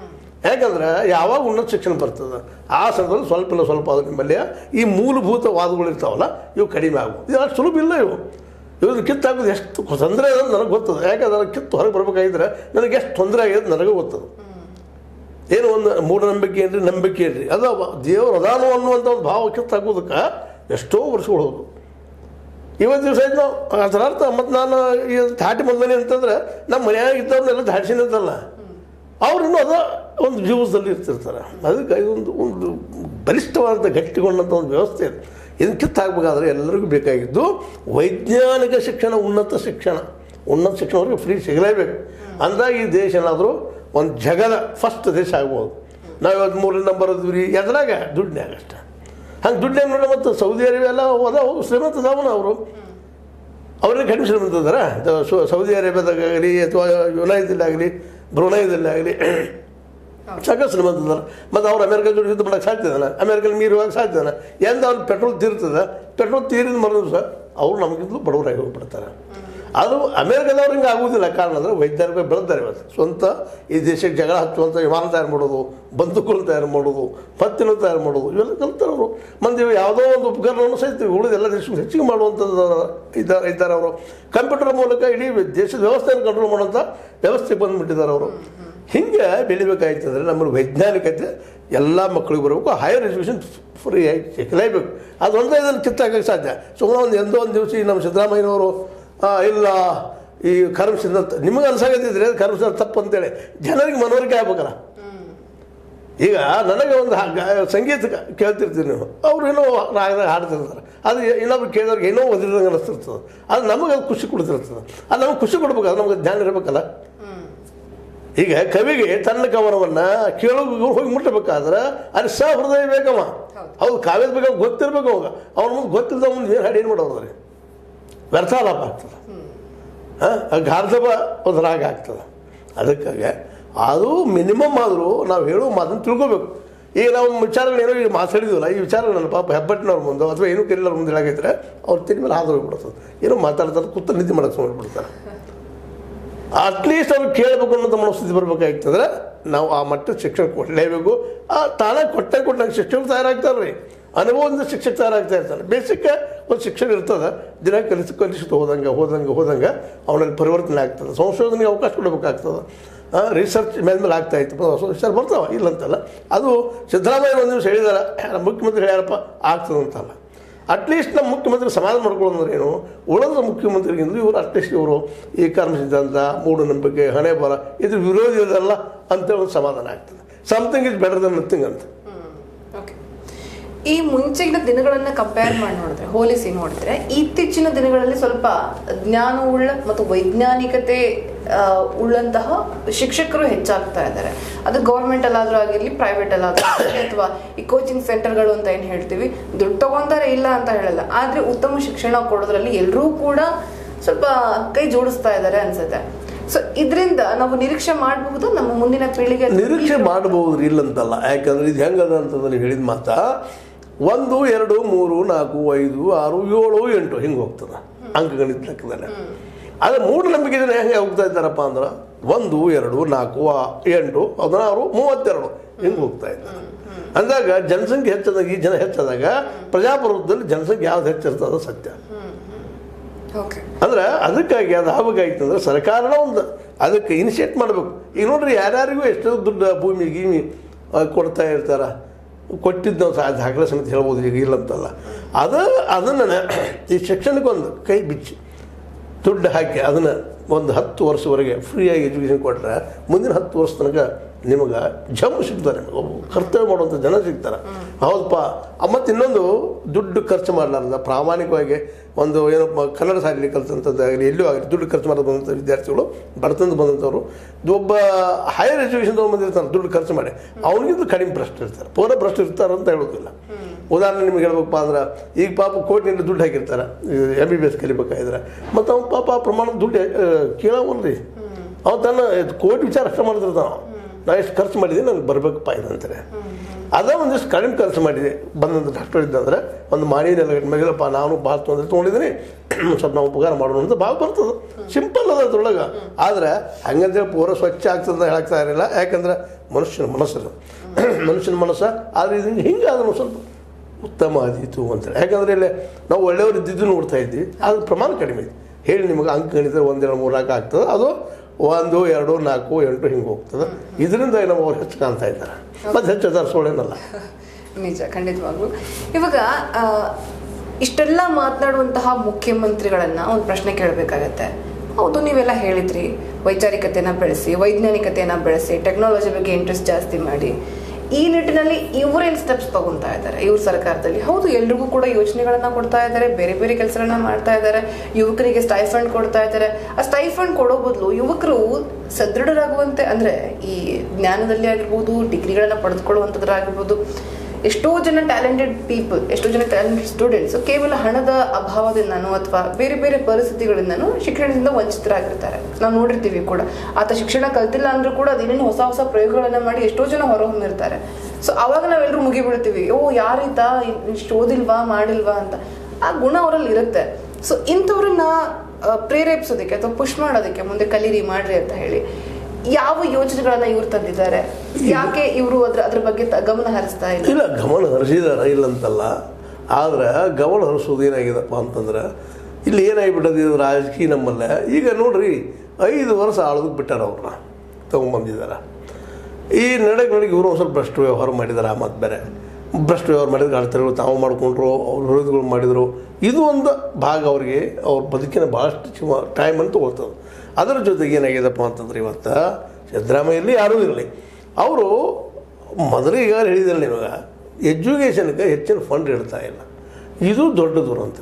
ಯಾಕಂದ್ರೆ ಯಾವಾಗ ಉನ್ನತ ಶಿಕ್ಷಣ ಬರ್ತದೆ ಆ ಸಂದರ್ಭದಲ್ಲಿ ಸ್ವಲ್ಪ ಇಲ್ಲ ಸ್ವಲ್ಪ ಅದು ನಿಮ್ಮಲ್ಲಿ ಈ ಮೂಲಭೂತ ವಾದಗಳು ಇರ್ತಾವಲ್ಲ ಇವು ಕಡಿಮೆ ಆಗ್ಬೋದು. ಇದು ಅಷ್ಟು ಸುಲಭ ಇಲ್ಲ. ಇವು ಇವ್ರದ್ದು ಕಿತ್ತಾಗೋದು ಎಷ್ಟು ತೊಂದರೆ ಇದೆ ನನಗೆ ಗೊತ್ತದ. ಯಾಕಂದ್ರೆ ಕಿತ್ತು ಹೊರಗೆ ಬರ್ಬೇಕಾಗಿದ್ರೆ ನನಗೆ ಎಷ್ಟು ತೊಂದರೆ ಆಗಿದೆ ನನಗೆ ಗೊತ್ತದು. ಏನು ಒಂದು ಮೂಢನಂಬಿಕೆ ಏನ್ರಿ ನಂಬಿಕೆ ಏನ್ರಿ ಅದು ದೇವರು ಅದಾನು ಅನ್ನುವಂಥ ಒಂದು ಭಾವ ಕಿತ್ತಾಕೋದಕ್ಕೆ ಎಷ್ಟೋ ವರ್ಷಗಳು ಹೋದು. ಇವತ್ತು ದಿವಸ ಆಯ್ತು ನಾವು ಅದರ ಅರ್ಥ ಮತ್ತು ನಾನು ಈ ಧಾಟಿ ಮೊದಲನೇ ಅಂತಂದ್ರೆ ನಮ್ಮ ಮನೆಯಾಗ ಇದ್ದವ್ರನ್ನೆಲ್ಲ ಧಾಟಿಸಿನ ಅಂತಲ್ಲ, ಅವ್ರು ಇನ್ನೂ ಅದ ಒಂದು ಜೀವನದಲ್ಲಿ ಇರ್ತಿರ್ತಾರೆ. ಅದಕ್ಕೆ ಇದೊಂದು ಒಂದು ಬಲಿಷ್ಠವಾದಂಥ ಗಟ್ಟಿಗೊಂಡಂಥ ಒಂದು ವ್ಯವಸ್ಥೆ ಇದೆ. ಇದನ್ನು ಕಿತ್ತಾಗಬೇಕಾದ್ರೆ ಎಲ್ಲರಿಗೂ ಬೇಕಾಗಿದ್ದು ವೈಜ್ಞಾನಿಕ ಶಿಕ್ಷಣ, ಉನ್ನತ ಶಿಕ್ಷಣ. ಉನ್ನತ ಶಿಕ್ಷಣವ್ರಿಗೆ ಫ್ರೀ ಸಿಗಲೇಬೇಕು. ಅಂದಾಗ ಈ ದೇಶ ಏನಾದರೂ ಒಂದು ಜಗದ ಫಸ್ಟ್ ದೇಶ ಆಗ್ಬೋದು. ನಾವು ಇವತ್ತು ಮೂರನೇ ನಂಬರ್ ಅದ್ವಿ ರೀ ಎದ್ರಾಗ ದುಡ್ಡಿನಾಗ ಅಷ್ಟೆ. ಹಂಗೆ ದುಡ್ಡಿನಾಗ ನೋಡಿ ಮತ್ತು ಸೌದಿ ಅರೇಬಿಯಾ ಎಲ್ಲ ಹೋದ ಶ್ರೀಮಂತ ಅದಾವನ ಅವರು ಅವ್ರಿಗೆ ಕಡಿಮೆ ಶ್ರೀಮಂತ ಅದಾರ. ಸೌದಿ ಅರೇಬಿಯಾದಾಗಲಿ ಅಥವಾ ಯುನೈಟೆಡಲ್ಲಾಗಲಿ ಬ್ರುನೈದಲ್ಲಾಗಲಿ ಸಾಕಷ್ಟು ಶ್ರೀಮಂತ ಅದಾರ. ಮತ್ತು ಅವ್ರು ಅಮೇರಿಕ ಜೊತೆ ಯುದ್ಧ ಮಾಡೋಕ್ಕೆ ಸಾಧ್ಯದಲ್ಲ, ಅಮೇರಿಕಲ್ಲಿ ಮೀರು ಹೋಗಕ್ಕೆ ಸಾಧ್ಯದಲ್ಲ. ಎಂದು ಅವ್ರು ಪೆಟ್ರೋಲ್ ತೀರ್ತದೆ, ಪೆಟ್ರೋಲ್ ತೀರಿದ ಮರು ಸಹ ಅವರು ನಮಗಿಂತಲೂ ಬಡವರಾಗಿ ಹೋಗ್ಬಿಡ್ತಾರೆ. ಅದು ಅಮೇರಿಕದವ್ರು ಹಿಂಗೆ ಆಗೋದಿಲ್ಲ. ಕಾರಣ ಅಂದರೆ ವೈಜ್ಞಾನಿಕ ಬೆಳೆದಾರೆ. ಇವತ್ತು ಸ್ವಂತ ಈ ದೇಶಕ್ಕೆ ಜಗಳ ಹಚ್ಚುವಂಥ ವಿಮಾನ ತಯಾರು ಮಾಡೋದು, ಬಂದೂಕುಗಳು ತಯಾರು ಮಾಡೋದು, ಪತ್ತಿನ ತಯಾರು ಮಾಡೋದು ಇವೆಲ್ಲ ಕಲ್ತಾರೆ ಅವರು. ಮಂದಿ ಯಾವುದೋ ಒಂದು ಉಪಕರಣವನ್ನು ಸಹಿತ ಉಳಿದ ಎಲ್ಲ ದೇಶಕ್ಕೆ ಹೆಚ್ಚಿಗೆ ಮಾಡುವಂಥದ್ದು ಇದ್ದಾರೆ ಇದ್ದಾರೆ ಅವರು. ಕಂಪ್ಯೂಟರ್ ಮೂಲಕ ಇಡೀ ದೇಶದ ವ್ಯವಸ್ಥೆಯನ್ನು ಕಂಟ್ರೋಲ್ ಮಾಡುವಂಥ ವ್ಯವಸ್ಥೆಗೆ ಬಂದುಬಿಟ್ಟಿದ್ದಾರೆ ಅವರು. ಹಿಂಗೆ ಬೆಳಿಬೇಕಾಯ್ತಂದರೆ ನಮ್ಮಲ್ಲಿ ವೈಜ್ಞಾನಿಕತೆ ಎಲ್ಲ ಮಕ್ಕಳಿಗೆ ಬರಬೇಕು. ಹೈಯರ್ ಎಜುಕೇಷನ್ ಫ್ರೀ ಆಗಿ ಸಿಗಲೇಬೇಕು. ಅದೊಂದೇ ಇದನ್ನು ಕಿತ್ತಾಕಕ್ಕೆ ಸಾಧ್ಯ. ಸುಮ್ಮನೆ ಒಂದು ಎಂದೋ ಒಂದು ದಿವಸ ಈ ನಮ್ಮ ಸಿದ್ದರಾಮಯ್ಯನವರು ಇಲ್ಲ ಈ ಕರಪ್ಷನ್ ನಿಮಗೆ ಅನ್ಸಾಗತ್ತಿದ್ರೆ ಕರಪ್ಷನ್ ತಪ್ಪು ಅಂತೇಳಿ ಜನರಿಗೆ ಮನವರಿಕೆ ಆಗ್ಬೇಕಲ್ಲ. ಈಗ ನನಗೆ ಒಂದು ಸಂಗೀತ ಕೇಳ್ತಿರ್ತೀವಿ ನೀವು, ಅವ್ರು ಏನೋ ರಾಗದಾಗ ಹಾಡ್ತಿರ್ತಾರೆ. ಅದು ಇನ್ನೊಬ್ರು ಕೇಳಿದವ್ರಿಗೆ ಏನೋ ಒದಿದಂಗೆ ಅನ್ನಿಸ್ತಿರ್ತದೆ. ಅದು ನಮಗೆ ಅದು ಖುಷಿ ಕೊಡ್ತಿರ್ತದೆ. ಅದು ನಮಗೆ ಖುಷಿ ಕೊಡ್ಬೇಕಾದ್ರೆ ನಮಗೆ ಜ್ಞಾನ ಇರಬೇಕಲ್ಲ. ಈಗ ಕವಿಗೆ ತನ್ನ ಕವನವನ್ನು ಕೇಳೋದು ಹೋಗಿ ಮುಟ್ಟಬೇಕಾದ್ರೆ ಅಲ್ಲಿ ಸಹೃದಯ ಬೇಕವ. ಹೌದು, ಕಾವ್ಯದ ಬಗ್ಗೆ ಗೊತ್ತಿರ್ಬೇಕು. ಅವಾಗ ಅವ್ರ ಮುಂದೆ ಗೊತ್ತಿಲ್ಲದ ಮುಂದೆ ಏನು ಹಾಡು ಏನು ಮಾಡೋದ್ರಿ ವ್ಯರ್ಥ ಲಾಭ ಆಗ್ತದೆ. ಹಾಂ, ಗಾರ್ಧಬ ಒಂದು ರಾಗ ಆಗ್ತದೆ. ಅದಕ್ಕಾಗಿ ಅದು ಮಿನಿಮಮ್ ಆದರೂ ನಾವು ಹೇಳೋ ಮಾತನ್ನು ತಿಳ್ಕೊಬೇಕು. ಈಗ ನಾವು ವಿಚಾರಗಳು ಏನೋ ಈಗ ಮಾತಾಡಿದ್ವಲ್ಲ, ಈ ವಿಚಾರಗಳು ನನ್ನ ಪಾಪ ಹೆಬ್ಬಟ್ಟಿನವ್ರ ಮುಂದೆ ಅಥವಾ ಏನೂ ಕರೀಲವ್ರ ಮುಂದೆ ಹೇಳಾಗಿದ್ರೆ ಅವ್ರು ತಿನ್ನ ಮೇಲೆ ಹಾದು ಹೋಗಿಬಿಡ್ತದೆ. ಏನೋ ಮಾತಾಡ್ತಾರೆ, ಕೂತು ನಿದ್ದೆ ಮಾಡೋಕ್ಕೆ ಹೋಗ್ಬಿಡ್ತಾರೆ. ಅಟ್ಲೀಸ್ಟ್ ಅವ್ರು ಕೇಳಬೇಕು ಅನ್ನೋದು ಮನಸ್ಥಿತಿ ಬರಬೇಕಾಗ್ತದ್ರೆ ನಾವು ಆ ಮಟ್ಟದ ಶಿಕ್ಷಣ ಕೊಡಲೇಬೇಕು. ಆ ತಾನೇ ಕೊಟ್ಟೆ ಕೊಟ್ಟಂಗೆ ಶಿಕ್ಷಕರು ತಯಾರಾಗ್ತಾರೆ ರೀ. ಅನುಭವದಿಂದ ಶಿಕ್ಷಕ ತಯಾರಾಗ್ತಾ ಇರ್ತಾರೆ. ಬೇಸಿಕ್ ಒಂದು ಶಿಕ್ಷಣ ಇರ್ತದೆ. ದಿನ ಕಲಿಸಿ ಕಲಿಸುತ್ತಾ ಹೋದಂಗೆ ಹೋದಂಗೆ ಹೋದಂಗೆ ಅವನಲ್ಲಿ ಪರಿವರ್ತನೆ ಆಗ್ತದೆ. ಸಂಶೋಧನೆಗೆ ಅವಕಾಶ ಕೊಡಬೇಕಾಗ್ತದೆ. ರಿಸರ್ಚ್ ಮೇಲೆ ಮೇಲೆ ಆಗ್ತಾಯಿತ್ತು. ಹೊಸ ವಿಚಾರ ಬರ್ತಾವೆ, ಇಲ್ಲಂತಲ್ಲ. ಅದು ಸಿದ್ದರಾಮಯ್ಯ ಒಂದು ದಿವಸ ಹೇಳಿದಾರೆ, ಮುಖ್ಯಮಂತ್ರಿ ಹೇಳ್ಯಾರಪ್ಪ ಆಗ್ತದೆ ಅಂತಲ್ಲ. ಅಟ್ಲೀಸ್ಟ್ ನಮ್ಮ ಮುಖ್ಯಮಂತ್ರಿ ಸಮಾಧಾನ ಮಾಡ್ಕೊಳ್ಳೋದ್ರೆ ಏನು, ಉಳಿದ ಮುಖ್ಯಮಂತ್ರಿಗಿಂತ ಇವರು ಅಟ್ಲೀಸ್ಟ್ ಇವರು ಈ ಕರ್ಮ ಸಿದ್ಧಾಂತ, ಮೂಢನಂಬಿಕೆ, ಹಣೆ ಬರ ಇದ್ರ ವಿರೋಧಿ ಇದಲ್ಲ ಅಂತೇಳಿ ಒಂದು ಸಮಾಧಾನ ಆಗ್ತದೆ. Something is better than nothing ಅಂತ. ಈ ಮುಂಚೆಗಿನ ದಿನಗಳನ್ನ ಕಂಪೇರ್ ಮಾಡಿ ನೋಡಿದ್ರೆ, ಹೋಲಿಸಿ ನೋಡಿದ್ರೆ ಇತ್ತೀಚಿನ ದಿನಗಳಲ್ಲಿ ಸ್ವಲ್ಪ ಜ್ಞಾನವುಳ್ಳ ಮತ್ತು ವೈಜ್ಞಾನಿಕತೆ ಉಳ್ಳಂತಹ ಶಿಕ್ಷಕರು ಹೆಚ್ಚಾಗ್ತಾ ಇದ್ದಾರೆ. ಅದು ಗೌರ್ಮೆಂಟ್ ಅಲ್ಲಾದ್ರೂ ಆಗಿರ್ಲಿ, ಪ್ರೈವೇಟ್ ಅಲ್ಲಾದ್ರೂ ಆಗಿರಲಿ, ಅಥವಾ ಈ ಕೋಚಿಂಗ್ ಸೆಂಟರ್ಗಳು ಅಂತ ಏನು ಹೇಳ್ತೀವಿ, ದುಡ್ಡು ತಗೊಂತಾರೆ ಇಲ್ಲ ಅಂತ ಹೇಳಲ್ಲ. ಆದ್ರೆ ಉತ್ತಮ ಶಿಕ್ಷಣ ಕೊಡೋದ್ರಲ್ಲಿ ಎಲ್ಲರೂ ಕೂಡ ಸ್ವಲ್ಪ ಕೈ ಜೋಡಿಸ್ತಾ ಇದ್ದಾರೆ ಅನ್ಸುತ್ತೆ. ಸೊ ಇದರಿಂದ ನಾವು ನಿರೀಕ್ಷೆ ಮಾಡಬಹುದು ನಮ್ಮ ಮುಂದಿನ ಪೀಳಿಗೆ ನಿರೀಕ್ಷೆ ಮಾಡಬಹುದು ಇಲ್ಲಂತಲ್ಲ. ಯಾಕಂದ್ರೆ ಇದು ಹೆಂಗದ ಅಂತಂದ್ರೆ ಹೇಳಿದ ಮಾತಾ ಒಂದು ಎರಡು ಮೂರು ನಾಲ್ಕು ಐದು ಆರು ಏಳು ಎಂಟು ಹಿಂಗೆ ಹೋಗ್ತದೆ ಅಂಕಗಣಿತ ಲೆಕ್ಕದಲ್ಲಿ. ಆದರೆ ಮೂಢನಂಬಿಕೆ ಜನ ಹೆಂಗೆ ಹೋಗ್ತಾ ಇದ್ದಾರಪ್ಪ ಅಂದ್ರೆ ಒಂದು ಎರಡು ನಾಲ್ಕು ಎಂಟು ಹದಿನಾರು ಮೂವತ್ತೆರಡು ಹಿಂಗೆ ಹೋಗ್ತಾ ಇದ್ದಾರೆ. ಅಂದಾಗ ಜನಸಂಖ್ಯೆ ಹೆಚ್ಚಾದಾಗ ಈ ಜನ ಹೆಚ್ಚಾದಾಗ ಪ್ರಜಾಪ್ರಭುತ್ವದಲ್ಲಿ ಜನಸಂಖ್ಯೆ ಯಾವ್ದು ಹೆಚ್ಚಿರ್ತದೆ ಸತ್ಯ. ಅಂದ್ರೆ ಅದಕ್ಕಾಗಿ ಅದು ಆಗಬೇಕಾಗಿತ್ತು ಅಂದ್ರೆ ಸರ್ಕಾರನ ಒಂದು ಅದಕ್ಕೆ ಇನಿಷಿಯೇಟ್ ಮಾಡಬೇಕು. ಈಗ ನೋಡ್ರಿ ಯಾರ್ಯಾರಿಗೂ ಎಷ್ಟೋ ದುಡ್ಡು ಭೂಮಿ ಗೀಮಿ ಕೊಡ್ತಾ ಇರ್ತಾರೆ. ಕೊಟ್ಟಿದ್ದು ನಾವು ಸಹ ದಾಖಲೆ ಸಮೇತ ಹೇಳ್ಬೋದು, ಈಗ ಇಲ್ಲಂತಲ್ಲ. ಅದು ಅದನ್ನು ಈ ಶಿಕ್ಷಣಕ್ಕೊಂದು ಕೈ ಬಿಚ್ಚಿ ದುಡ್ಡು ಹಾಕಿ ಅದನ್ನು ಒಂದು ಹತ್ತು ವರ್ಷವರೆಗೆ ಫ್ರೀಯಾಗಿ ಎಜುಕೇಷನ್ ಕೊಟ್ಟರೆ ಮುಂದಿನ ಹತ್ತು ವರ್ಷ ತನಕ ನಿಮಗೆ ಜಮ್ ಸಿಗ್ತಾರೆ, ಕರ್ತವ್ಯ ಮಾಡುವಂಥ ಜನ ಸಿಗ್ತಾರೆ. ಹೌದಪ್ಪ. ಮತ್ತು ಇನ್ನೊಂದು ದುಡ್ಡು ಖರ್ಚು ಮಾಡಲಾರ್ದ ಪ್ರಾಮಾಣಿಕವಾಗಿ ಒಂದು ಏನಪ್ಪ ಕನ್ನಡ ಸಾಲಿ ಕಲಿತಂಥದ್ದಾಗಲಿ ಎಲ್ಲೂ ಆಗಲಿ ದುಡ್ಡು ಖರ್ಚು ಮಾಡೋದು ಬಂದಂಥ ವಿದ್ಯಾರ್ಥಿಗಳು ಬಡತನದ ಬಂದಂಥವ್ರು ಒಬ್ಬ ಹೈಯರ್ ಎಜುಕೇಷನ್ ತೊಗೊಂಬಂದಿರ್ತಾರೆ ದುಡ್ಡು ಖರ್ಚು ಮಾಡಿ, ಅವನಿಗಿಂತ ಕಡಿಮೆ ಭ್ರಷ್ಟ ಇರ್ತಾರೆ. ಪೂರ ಭ್ರಷ್ಟ ಇರ್ತಾರೆ ಅಂತ ಹೇಳೋದಿಲ್ಲ. ಉದಾಹರಣೆ ನಿಮ್ಗೆ ಹೇಳ್ಬೇಕಪ್ಪ ಅಂದ್ರೆ ಈಗ ಪಾಪ ಕೋಟಿನಿಂದ ದುಡ್ಡು ಹಾಕಿರ್ತಾರೆ ಎಮ್ ಬಿ ಬಿ ಎಸ್ ಕಲಿಬೇಕಾಗಿದ್ರೆ, ಮತ್ತು ಅವ್ನು ಪಾಪ ಪ್ರಮಾಣದ ದುಡ್ಡು ಕೇಳವಲ್ರಿ. ಅವ್ನು ತನ್ನ ಕೋಟಿ ವಿಚಾರ ಅಷ್ಟೇ ಮಾಡ್ತಿರ್ತಾನೆ. ನಾ ಎಷ್ಟು ಖರ್ಚು ಮಾಡಿದ್ದೀನಿ ನನಗೆ ಬರಬೇಕಪ್ಪ ಇದು ಅಂತಾರೆ. ಅದೇ ಒಂದಿಷ್ಟು ಕಡಿಮೆ ಖರ್ಚು ಮಾಡಿದೆ ಬಂದಂಥ ಡಾಕ್ಟರ್ ಇದ್ದಂದ್ರೆ ಒಂದು ಮಾನಿನೆಲ್ಲ ಮೇಗಲಪ್ಪ ನಾನು ಭಾಳ ತೊಂದರೆ ತೊಗೊಂಡಿದ್ದೀನಿ, ಸ್ವಲ್ಪ ನಾವು ಉಪಕಾರ ಮಾಡೋಣ ಅಂತ ಭಾಳ ಬರ್ತದೆ. ಸಿಂಪಲ್ ಅದ ಅದ್ರೊಳಗೆ. ಆದರೆ ಹಂಗಂತೇಳಿ ಪೂರ ಸ್ವಚ್ಛ ಆಗ್ತದೆ ಹೇಳಕ್ತಾ ಇರಲಿಲ್ಲ. ಯಾಕಂದ್ರೆ ಮನುಷ್ಯನ ಮನಸ್ಸು ಮನುಷ್ಯನ ಮನಸ್ಸು ಆದರೆ ಇದು ಹಿಂಗೆ ಅದನ್ನು ಸ್ವಲ್ಪ ಉತ್ತಮ ಆದೀತು ಅಂತೇಳಿ. ಯಾಕಂದರೆ ಇಲ್ಲಿ ನಾವು ಒಳ್ಳೆಯವರು ಇದ್ದಿದ್ದು ನೋಡ್ತಾ ಇದ್ವಿ, ಅದ್ರ ಪ್ರಮಾಣ ಕಡಿಮೆ ಇದೆ. ಹೇಳಿ ನಿಮಗೆ ಅಂಕ ಗಣಿತ ಒಂದೆರಡು ಮೂರು ನಾಲ್ಕು ಆಗ್ತದೆ, ಅದು ಒಂದು ಎರಡು ನಾಲ್ಕು ಎಂಟು ಹಿಂಗೆ ಹೋಗ್ತದೆ. ಇದರಿಂದ ನಾವು ಅವ್ರು ಹೆಚ್ಚು ಕಾಣ್ತಾ ಇದ್ದಾರೆ, ಮತ್ತು ಹೆಚ್ಚು ಹದಾರಿಸೋಳೇನಲ್ಲ. ನಿಜ, ಖಂಡಿತವಾಗ್ಲು. ಇವಾಗ ಇಷ್ಟೆಲ್ಲ ಮಾತನಾಡುವಂತಹ ಮುಖ್ಯಮಂತ್ರಿಗಳನ್ನ ಒಂದು ಪ್ರಶ್ನೆ ಕೇಳಬೇಕಾಗತ್ತೆ. ಹೌದು, ನೀವೆಲ್ಲ ಹೇಳಿದ್ರಿ ವೈಚಾರಿಕತೆನ ಬೆಳೆಸಿ, ವೈಜ್ಞಾನಿಕತೆಯನ್ನು ಬೆಳೆಸಿ, ಟೆಕ್ನಾಲಜಿ ಬಗ್ಗೆ ಇಂಟ್ರೆಸ್ಟ್ ಜಾಸ್ತಿ ಮಾಡಿ. ಈ ನಿಟ್ಟಿನಲ್ಲಿ ಇವರೇನು ಸ್ಟೆಪ್ಸ್ ತಗೊತಾ ಇದ್ದಾರೆ ಇವ್ರ ಸರ್ಕಾರದಲ್ಲಿ? ಹೌದು, ಎಲ್ರಿಗೂ ಕೂಡ ಯೋಜನೆಗಳನ್ನ ಕೊಡ್ತಾ ಇದ್ದಾರೆ, ಬೇರೆ ಬೇರೆ ಕೆಲಸಗಳನ್ನ ಮಾಡ್ತಾ ಇದ್ದಾರೆ, ಯುವಕರಿಗೆ ಸ್ಟೈಫಂಡ್ ಕೊಡ್ತಾ ಇದ್ದಾರೆ. ಆ ಸ್ಟೈಫಂಡ್ ಕೊಡೋ ಬದಲು ಯುವಕರು ಸದೃಢರಾಗುವಂತೆ, ಅಂದ್ರೆ ಈ ಜ್ಞಾನದಲ್ಲಿ ಆಗಿರ್ಬೋದು, ಡಿಗ್ರಿಗಳನ್ನ ಪಡೆದುಕೊಳ್ಳುವಂಥದ್ರಾಗಿರ್ಬೋದು, ಎಷ್ಟೋ ಜನ ಟ್ಯಾಲೆಂಟೆಡ್ ಪೀಪಲ್, ಎಷ್ಟೋ ಜನ ಟ್ಯಾಲೆಂಟೆಡ್ ಸ್ಟೂಡೆಂಟ್ಸ್ ಕೇವಲ ಹಣದ ಅಭಾವದಿಂದನೋ ಅಥವಾ ಬೇರೆ ಬೇರೆ ಪರಿಸ್ಥಿತಿಗಳಿಂದನೂ ಶಿಕ್ಷಣದಿಂದ ವಂಚಿತರಾಗಿರ್ತಾರೆ. ನಾವು ನೋಡಿರ್ತೀವಿ ಕೂಡ. ಆತ ಶಿಕ್ಷಣ ಕಲ್ತಿಲ್ಲ ಅಂದ್ರೂ ಕೂಡ ಅದೇನೇನು ಹೊಸ ಹೊಸ ಪ್ರಯೋಗಗಳನ್ನ ಮಾಡಿ ಎಷ್ಟೋ ಜನ ಹೊರಹೊಮ್ಮಿರ್ತಾರೆ. ಸೊ ಅವಾಗ ನಾವೆಲ್ಲರೂ ಮುಗಿಬಿಡ್ತೀವಿ, ಓ ಯಾರೀತ ಇಷ್ಟು ಓದಿಲ್ವಾ ಮಾಡಿಲ್ವಾ ಅಂತ. ಆ ಗುಣ ಅವರಲ್ಲಿ ಇರುತ್ತೆ. ಸೊ ಇಂಥವ್ರನ್ನ ಪ್ರೇರೇಪಿಸೋದಕ್ಕೆ ಅಥವಾ ಪುಷ್ ಮಾಡೋದಕ್ಕೆ ಮುಂದೆ ಕಲೀರಿ ಮಾಡ್ರಿ ಅಂತ ಹೇಳಿ ಯಾವ ಯೋಜನೆಗಳನ್ನ ಇವ್ರು ತಂದಿದ್ದಾರೆ? ಯಾಕೆ ಇವರು ಅದ್ರ ಅದ್ರ ಬಗ್ಗೆ ಗಮನ ಹರಿಸ್ತಾ ಇಲ್ಲ? ಇಲ್ಲ, ಗಮನ ಹರಿಸಿದಾರ ಇಲ್ಲ ಅಂತಲ್ಲ. ಆದ್ರೆ ಗಮನ ಹರಿಸೋದು ಏನಾಗಿದಪ್ಪ ಅಂತಂದ್ರೆ ಇಲ್ಲಿ ಏನಾಗಿಬಿಟ್ಟದ ಇದು ರಾಜಕೀಯ ನಮ್ಮಲ್ಲೇ. ಈಗ ನೋಡ್ರಿ, ಐದು ವರ್ಷ ಆಳೋದಕ್ಕೆ ಬಿಟ್ಟಾರ, ಅವ್ರನ್ನ ತೊಗೊಂಬಂದಿದ್ದಾರೆ. ಈ ನಡೆಗೆ ನಡೆಗೆ ಇವರು ಒಂದು ಸ್ವಲ್ಪ ಭ್ರಷ್ಟ ವ್ಯವಹಾರ ಮಾಡಿದ್ದಾರೆ. ಆ ಮತ್ತು ಬೇರೆ ಭ್ರಷ್ಟ ವ್ಯವಹಾರ ಮಾಡಿದ್ರೆ ಆಡ್ತಾರೆಗಳು ತಾವು ಮಾಡಿಕೊಂಡ್ರು, ಅವ್ರ ವಿರೋಧಿಗಳು ಮಾಡಿದರು. ಇದು ಒಂದು ಭಾಗ ಅವ್ರಿಗೆ ಅವ್ರ ಬದುಕಿನ ಭಾಳಷ್ಟು ಟೈಮನ್ನು ತೊಗೊಳ್ತದೆ. ಅದರ ಜೊತೆಗೆ ಏನಾಗಿದೆಪ್ಪ ಅಂತಂದ್ರೆ ಇವತ್ತು ಸಿದ್ದರಾಮಯ್ಯಲ್ಲಿ ಯಾರೂ ಇರಲಿ, ಅವರು ಮೊದಲಿಗೆ ಹೇಳಿದ್ರಲ್ಲಿ ಇವಾಗ ಎಜುಕೇಷನ್ಗೆ ಹೆಚ್ಚಿನ ಫಂಡ್ ಇಡ್ತಾ ಇಲ್ಲ. ಇದು ದೊಡ್ಡ ದುರಂತ.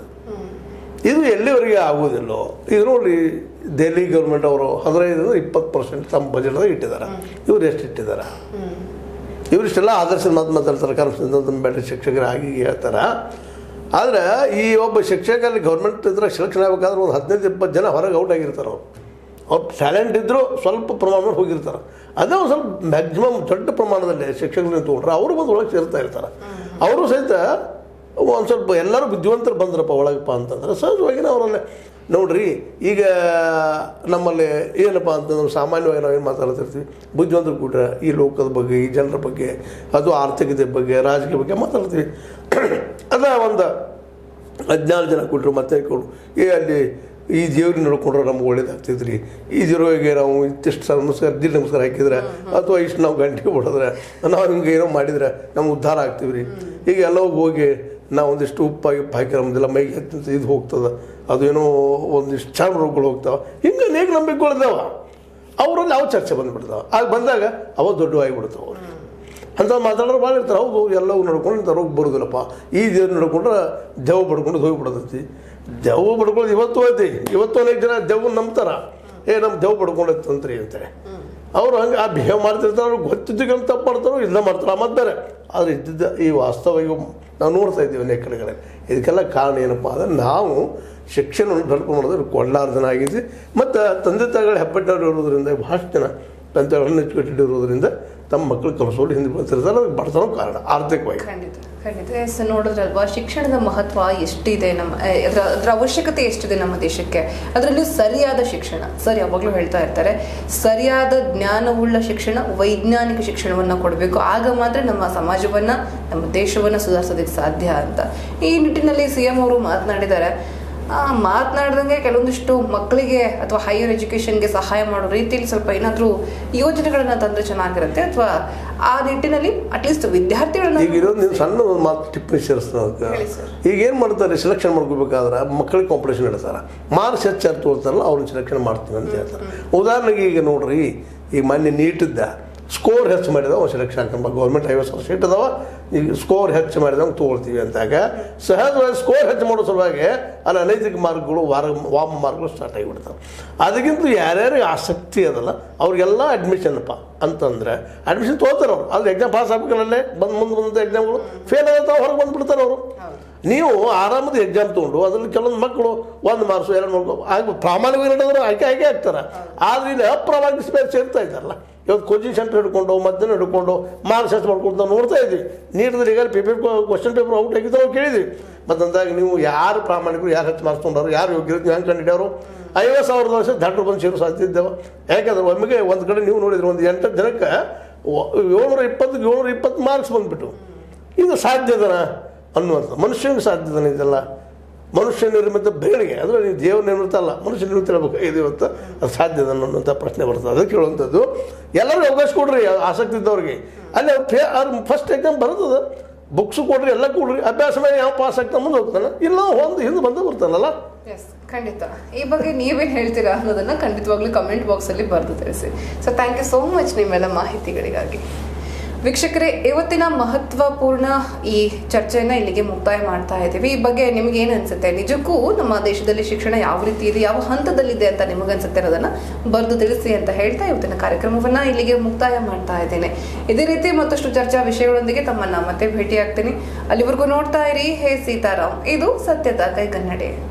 ಇದು ಎಲ್ಲಿವರೆಗೆ ಆಗೋದಿಲ್ಲೋ. ಇದು ನೋಡಿ, ದೆಹಲಿ ಗೌರ್ಮೆಂಟ್ ಅವರು ಹದಿನೈದರಿಂದ ಇಪ್ಪತ್ತು ಪರ್ಸೆಂಟ್ ತಮ್ಮ ಬಜೆಟ್ದಾಗ ಇಟ್ಟಿದ್ದಾರೆ. ಇವ್ರು ಎಷ್ಟು ಇಟ್ಟಿದ್ದಾರೆ? ಇವರಿಷ್ಟೆಲ್ಲ ಆದರ್ಶದ ಮಾತು ಮಾತಾಡ್ತಾರೆ, ಕರ್ಮದಿಂದ ಬೇಡ ಶಿಕ್ಷಕರು ಆಗಿ ಹೇಳ್ತಾರೆ. ಆದರೆ ಈ ಒಬ್ಬ ಶಿಕ್ಷಕಲ್ಲಿ ಗೌರ್ಮೆಂಟ್ ಇದ್ರೆ ಸೆಲೆಕ್ಷನ್ ಆಗಬೇಕಾದ್ರೆ ಒಂದು ಹದಿನೈದು ಇಪ್ಪತ್ತು ಜನ ಹೊರಗೆ ಔಟ್ ಆಗಿರ್ತಾರೆ. ಅವ್ರು ಅವ್ರು ಟ್ಯಾಲೆಂಟ್ ಇದ್ದರೂ ಸ್ವಲ್ಪ ಪ್ರಮಾಣದಲ್ಲಿ ಹೋಗಿರ್ತಾರೆ. ಅದೇ ಒಂದು ಸ್ವಲ್ಪ ಮ್ಯಾಕ್ಸಿಮಮ್ ದೊಡ್ಡ ಪ್ರಮಾಣದಲ್ಲಿ ಶಿಕ್ಷಕರನ್ನ ತೊಗೊಂಡ್ರೆ ಅವರು ಬಂದು ಒಳಗೆ ಸೇರ್ತಾ ಇರ್ತಾರೆ. ಅವರು ಸಹಿತ ಒಂದು ಸ್ವಲ್ಪ ಎಲ್ಲರೂ ಬುದ್ಧಿವಂತರು ಬಂದ್ರಪ್ಪ ಒಳಗಪ್ಪ ಅಂತಂದ್ರೆ ಸಹಜವಾಗಿ ಅವರಲ್ಲೇ ನೋಡ್ರಿ. ಈಗ ನಮ್ಮಲ್ಲಿ ಏನಪ್ಪ ಅಂತಂದ್ರೆ ಸಾಮಾನ್ಯವಾಗಿ ನಾವೇನು ಮಾತಾಡ್ತಿರ್ತೀವಿ, ಬುದ್ಧಿವಂತರು ಕೂಡ ಈ ಲೋಕದ ಬಗ್ಗೆ, ಈ ಜನರ ಬಗ್ಗೆ, ಅದು ಆರ್ಥಿಕತೆ ಬಗ್ಗೆ, ರಾಜಕೀಯ ಬಗ್ಗೆ ಮಾತಾಡ್ತೀವಿ. ಅದ ಒಂದು ಹದಿನಾರು ಜನ ಕೊಟ್ಟರು ಮತ್ತೆ ಕೊಡು, ಏ ಅಲ್ಲಿ ಈ ದೇವ್ರಿಗೆ ನೋಡ್ಕೊಂಡ್ರೆ ನಮ್ಗೆ ಒಳ್ಳೇದಾಗ್ತೈತ್ರಿ, ಈ ದೇವ್ರಿಗೆ ನಾವು ಇತ್ತಿಷ್ಟು ಸರ್ ನಮಸ್ಕಾರ ದಿಲ್ ನಮಸ್ಕಾರ ಹಾಕಿದ್ರೆ ಅಥವಾ ಇಷ್ಟು ನಾವು ಗಂಟೆ ಹೊಡೆದ್ರೆ ನಾವು ಹಿಂಗೆ ಏನೋ ಮಾಡಿದ್ರೆ ನಮ್ಗೆ ಉದ್ಧಾರ ಆಗ್ತೀವಿ ರೀ. ಈಗ ಎಲ್ಲೋ ಹೋಗಿ ನಾವು ಒಂದಿಷ್ಟು ಉಪ್ಪಾಗಿ ಉಪ್ಪು ಹಾಕಿ ನಮ್ದೆಲ್ಲ ಮೈಗೆ ಹತ್ತಿಂತ ಇದು ಹೋಗ್ತದೆ, ಅದು ಏನೋ ಒಂದಿಷ್ಟು ಚರ್ಮ ರೋಗಗಳು ಹೋಗ್ತಾವೆ. ಹಿಂಗೆ ಅನೇಕ ನಂಬಿಕೆಗಳಿದ್ದಾವ. ಅವರಲ್ಲಿ ಅವು ಚರ್ಚೆ ಬಂದುಬಿಡ್ತಾವೆ. ಆಗ ಬಂದಾಗ ಅವ ದೊಡ್ಡವಾಗಿಬಿಡ್ತಾವೆ. ಅವ್ರು ಅಂತ ಮಾತಾಡೋರು ಭಾಳ ಇರ್ತಾರೆ. ಹೌದು, ಎಲ್ಲವೂ ನೋಡ್ಕೊಂಡು ಇಂಥ ರೋಗ ಬರೋದಿಲ್ಲಪ್ಪ. ಈ ದೇವ್ರು ನೋಡ್ಕೊಂಡ್ರೆ ದೆವ್ವ ಬಡ್ಕೊಂಡು ಹೋಗಿಬಿಡತೈತಿ. ದೆವ್ವ ಬಡ್ಕೊಳ್ಳೋದು ಇವತ್ತು ಐತಿ. ಇವತ್ತು ಅನೇಕ ಜನ ದೆವ್ವ ನಂಬ್ತಾರ. ಏ ನಮ್ಮ ದೆವ್ವ ಬಡ್ಕೊಂಡೈತಂತ್ರಿ ಅಂತೇಳಿ ಅವರು ಹಂಗೆ ಆ ಬಿಹೇವ್ ಮಾಡ್ತಿರ್ತಾರೆ. ಅವ್ರು ಗೊತ್ತಿದ್ದಕ್ಕೆ ತಪ್ಪು ಮಾಡ್ತಾರೋ ಇದನ್ನ ಮಾಡ್ತಾರೆ ಮತ್ತು ಬೇರೆ. ಆದರೆ ಇದ್ದಿದ್ದ ಈ ವಾಸ್ತವ ಈಗ ನಾವು ನೋಡ್ತಾ ಇದ್ದೀವಿ ಅನೇಕ ಕಡೆಗಳಲ್ಲಿ. ಇದಕ್ಕೆಲ್ಲ ಕಾರಣ ಏನಪ್ಪ ಅಂದರೆ ನಾವು ಶಿಕ್ಷಣವನ್ನು ಡೆವಲಪ್ ಮಾಡೋದು ಕೊಡಲಾರ್ದನ ಆಗಿದ್ವಿ. ಮತ್ತು ತಂದೆ ತಾಯಿಗಳ ಹೆಬ್ಬೆಟ್ಟವ್ರು ಇರೋದ್ರಿಂದ ಭಾಳಷ್ಟು ಜನ ತಂದೆ ತಾಯಿಗಳನ್ನ ಎಜುಕೇಟೆಡ್ ಇರೋದ್ರಿಂದ ತಮ್ಮ ಮಕ್ಕಳು ಕಲಿಸೋದು ಹಿಂದೆ ಬರ್ತಿರ್ತಾರೆ. ಅದಕ್ಕೆ ಬಡತನ ಕಾರಣ ಆರ್ಥಿಕವಾಗಿ. ಖಂಡಿತ ಖಂಡಿತ ಎಸ್ ನೋಡಿದ್ರಲ್ವಾ, ಶಿಕ್ಷಣದ ಮಹತ್ವ ಎಷ್ಟಿದೆ, ನಮ್ಮ ಅದರ ಅದರ ಅವಶ್ಯಕತೆ ಎಷ್ಟಿದೆ ನಮ್ಮ ದೇಶಕ್ಕೆ. ಅದರಲ್ಲಿ ಸರಿಯಾದ ಶಿಕ್ಷಣ, ಸರ್ ಯಾವಾಗಲೂ ಹೇಳ್ತಾ ಇರ್ತಾರೆ, ಸರಿಯಾದ ಜ್ಞಾನವುಳ್ಳ ಶಿಕ್ಷಣ, ವೈಜ್ಞಾನಿಕ ಶಿಕ್ಷಣವನ್ನು ಕೊಡಬೇಕು. ಆಗ ಮಾತ್ರ ನಮ್ಮ ಸಮಾಜವನ್ನು, ನಮ್ಮ ದೇಶವನ್ನು ಸುಧಾರಿಸೋದಕ್ಕೆ ಸಾಧ್ಯ ಅಂತ ಈ ನಿಟ್ಟಿನಲ್ಲಿ ಸಿ ಎಂ ಅವರು ಮಾತನಾಡಿದ್ದಾರೆ. ಮಾತನಾಡ್ದಂಗೆ ಕೆಲವೊಂದಿಷ್ಟು ಮಕ್ಕಳಿಗೆ ಅಥವಾ ಹೈಯರ್ ಎಜುಕೇಷನ್ಗೆ ಸಹಾಯ ಮಾಡೋ ರೀತಿಯಲ್ಲಿ ಸ್ವಲ್ಪ ಏನಾದರೂ ಯೋಜನೆಗಳನ್ನ ತಂದ್ರೆ ಚೆನ್ನಾಗಿರುತ್ತೆ, ಅಥವಾ ಆ ನಿಟ್ಟಿನಲ್ಲಿ ಅಟ್ಲೀಸ್ಟ್ ವಿದ್ಯಾರ್ಥಿಗಳನ್ನ. ಈಗ ಇರೋದು ನೀವು ಸಣ್ಣ ಒಂದು ಮಾತು ಟಿಪ್ಪಣಿ ಸೇರಿಸ್ತಾರೆ. ಈಗ ಏನು ಮಾಡ್ತಾರೆ, ಸೆಲೆಕ್ಷನ್ ಮಾಡ್ಕೋಬೇಕಾದ್ರೆ ಮಕ್ಕಳಿಗೆ ಕಾಂಪಿಟೇಷನ್ ಇಡ್ತಾರೆ. ಮಾರ್ಕ್ಸ್ ಹೆಚ್ಚು ತೋರ್ತಾರಲ್ಲ ಅವ್ರನ್ನ ಸೆಲೆಕ್ಷನ್ ಮಾಡ್ತೀವಿ ಅಂತ ಹೇಳ್ತಾರೆ. ಉದಾಹರಣೆಗೆ ಈಗ ನೋಡ್ರಿ, ಈಗ ಮೊನ್ನೆ ನೀಟಿದ್ದ ಸ್ಕೋರ್ ಹೆಚ್ಚು ಮಾಡಿದ ಅವ್ನು ಸೆಲೆಕ್ಷನ್ ಹಾಕೊಂಬ. ಗೌರ್ಮೆಂಟ್ ಐವತ್ತು ಸಾವಿರ ಸೀಟ್ ಅದಾವ, ಈಗ ಸ್ಕೋರ್ ಹೆಚ್ಚು ಮಾಡಿದವಂಗೆ ತೊಗೊಳ್ತೀವಿ ಅಂತಾಗ ಸಹಜವಾಗಿ ಸ್ಕೋರ್ ಹೆಚ್ಚು ಮಾಡೋ ಸಲುವಾಗಿ ಅಲ್ಲಿ ಅನೈತಿಕ ಮಾರ್ಕ್ಗಳು ವಾರ ವಾಮ ಮಾರ್ಕ್ಗಳು ಸ್ಟಾರ್ಟ್ ಆಗಿಬಿಡ್ತಾವೆ. ಅದಕ್ಕಿಂತ ಯಾರ್ಯಾರಿಗೆ ಆಸಕ್ತಿ ಅದಲ್ಲ ಅವ್ರಿಗೆಲ್ಲ ಅಡ್ಮಿಷನ್ಪ್ಪ ಅಂತಂದರೆ ಅಡ್ಮಿಷನ್ ತೊಗೋತಾರೆ ಅವರು. ಅದು ಎಕ್ಸಾಮ್ ಪಾಸ್ ಆಗಬೇಕಲ್ಲೇ ಬಂದು ಮುಂದೆ ಬಂದಂಥ ಎಕ್ಸಾಮ್ಗಳು ಫೇಲ್ ಆಗುತ್ತೆ, ಹೊರಗೆ ಬಂದುಬಿಡ್ತಾರೆ ಅವರು. ನೀವು ಆರಾಮದ ಎಕ್ಸಾಮ್ ತೊಗೊಂಡು ಅದರಲ್ಲಿ ಕೆಲವೊಂದು ಮಕ್ಕಳು ಒಂದು ಮಾರ್ಕ್ಸು ಎರಡು ಮಾರ್ಕ್ಸು ಆಗ ಪ್ರಾಮಾಣಿಕವಾಗಿ ನಡೆದವರು ಆಯ್ಕೆ ಆಯ್ಕೆ ಆಗ್ತಾರೆ. ಆದರೆ ಇಲ್ಲಿ ಅಪ್ರಾಮಾಣಿಕ ಸ್ಪೇರ್ ಸೇರ್ತಾ ಇದ್ದಾರಲ್ಲ, ಇವತ್ತು ಕೋಚಿಂಗ್ ಸೆಂಟರ್ ಹಿಡ್ಕೊಂಡು ಮಧ್ಯಾಹ್ನ ಹಿಡ್ಕೊಂಡು ಮಾರ್ಕ್ಸ್ ಹೆಚ್ಚು ಮಾಡ್ಕೊಂಡು ನಾವು ನೋಡ್ತಾ ಇದ್ವಿ. ನೀಡಿದ್ರೆ ಈಗ ಪೇಪರ್ ಕ್ವಶನ್ ಪೇಪರ್ ಔಟ್ ಆಗಿದ್ದು ನಾವು ಕೇಳಿದ್ವಿ. ಮತ್ತು ಅಂದಾಗ ನೀವು ಯಾರು ಪ್ರಾಮಾಣಿಕರು, ಯಾರು ಹೆಚ್ಚು ಮಾರ್ಕ್ಸ್ ತೊಗೊಂಡಾರು, ಯಾರು ಯೋಗ್ಯರು, ನೀವು ಹೆಂಗೆ ಕಂಡಿಡ್ಯಾರು? ಐವತ್ತು ಸಾವಿರದ ವರ್ಷ ದಂಡ್ರು ಬಂದು ಸೇರೋ ಸಾಧ್ಯ ಇದ್ದೇವೆ. ಯಾಕಂದ್ರೆ ಒಮ್ಮೆಗೆ ಒಂದು ಕಡೆ ನೀವು ನೋಡಿದ್ರೆ ಒಂದು ಎಂಟು ಜನಕ್ಕೆ ಏಳ್ನೂರ ಇಪ್ಪತ್ತಕ್ಕೆ ಏಳ್ನೂರ ಇಪ್ಪತ್ತು ಮಾರ್ಕ್ಸ್ ಬಂದುಬಿಟ್ಟು ಇದು ಸಾಧ್ಯದನ ಅನ್ನುವಂಥ ಮನುಷ್ಯನಿಗೆ ಸಾಧ್ಯದನ ಇದೆಲ್ಲ ಮನುಷ್ಯ ನಿರ್ಮಿತ ಬೆಳವಣಿಗೆ ಅಂದರೆ ನೀವು ದೇವ್ರ ನಿರ್ಮಿತ ಅಲ್ಲ, ಮನುಷ್ಯ ನಿರ್ಮಿತ ಹೇಳ್ಬೇಕಾಗಿದೆ ಇವತ್ತು ಅದು ಸಾಧ್ಯದ ಅನ್ನೋಂಥ ಪ್ರಶ್ನೆ ಬರ್ತದೆ. ಅದಕ್ಕೆ ಹೇಳುವಂಥದ್ದು ಎಲ್ಲರಿಗೂ ಅವಕಾಶ ಕೊಡ್ರಿ ಆಸಕ್ತಿ ಇದ್ದವ್ರಿಗೆ. ಅಲ್ಲಿ ಅವ್ರು ಫೇ ಅವ್ರು ಫಸ್ಟ್ ಎಕ್ಸಾಮ್ ಬರ್ತದೆ, ಬುಕ್ಸು ಕೊಡ್ರಿ, ಎಲ್ಲ ಕೊಡ್ರಿ, ಅಭ್ಯಾಸ ಮೇಲೆ ಯಾವ ಪಾಸ್ ಆಗ್ತಾ ಮುಂದೆ ಹೋಗ್ತಾನೆ, ಇಲ್ಲ ಒಂದು ಹಿಂದೆ ಬಂದು ಬರ್ತಾನಲ್ಲ. ಎಸ್, ಖಂಡಿತ. ಈ ಬಗ್ಗೆ ನೀವೇನು ಹೇಳ್ತೀರಾ ಅನ್ನೋದನ್ನ ಖಂಡಿತವಾಗ್ಲೂ ಕಮೆಂಟ್ ಬಾಕ್ಸಲ್ಲಿ ಬರೆದು ತಿಳಿಸಿ. So thank you so much ನಿಮ್ಮೆಲ್ಲ ಮಾಹಿತಿಗಳಿಗಾಗಿ. ವೀಕ್ಷಕರೇ, ಇವತ್ತಿನ ಮಹತ್ವಪೂರ್ಣ ಈ ಚರ್ಚೆಯನ್ನು ಇಲ್ಲಿಗೆ ಮುಕ್ತಾಯ ಮಾಡ್ತಾ ಇದ್ದೀವಿ. ಈ ಬಗ್ಗೆ ನಿಮ್ಗೆ ಏನು ಅನ್ಸುತ್ತೆ? ನಿಜಕ್ಕೂ ನಮ್ಮ ದೇಶದಲ್ಲಿ ಶಿಕ್ಷಣ ಯಾವ ರೀತಿ ಇದೆ, ಯಾವ ಹಂತದಲ್ಲಿದೆ ಅಂತ ನಿಮಗನ್ಸುತ್ತೆ ಅನ್ನೋದನ್ನ ಬರೆದು ತಿಳಿಸಿ ಅಂತ ಹೇಳ್ತಾ ಇವತ್ತಿನ ಕಾರ್ಯಕ್ರಮವನ್ನ ಇಲ್ಲಿಗೆ ಮುಕ್ತಾಯ ಮಾಡ್ತಾ ಇದ್ದೇನೆ. ಇದೇ ರೀತಿ ಮತ್ತಷ್ಟು ಚರ್ಚಾ ವಿಷಯಗಳೊಂದಿಗೆ ತಮ್ಮನ್ನ ಮತ್ತೆ ಭೇಟಿ ಆಗ್ತೀನಿ. ಅಲ್ಲಿವರೆಗೂ ನೋಡ್ತಾ ಇರಿ ಹೇ ಸೀತಾರಾಮ್, ಇದು ಸತ್ಯದ ಕೈಗನ್ನಡಿ.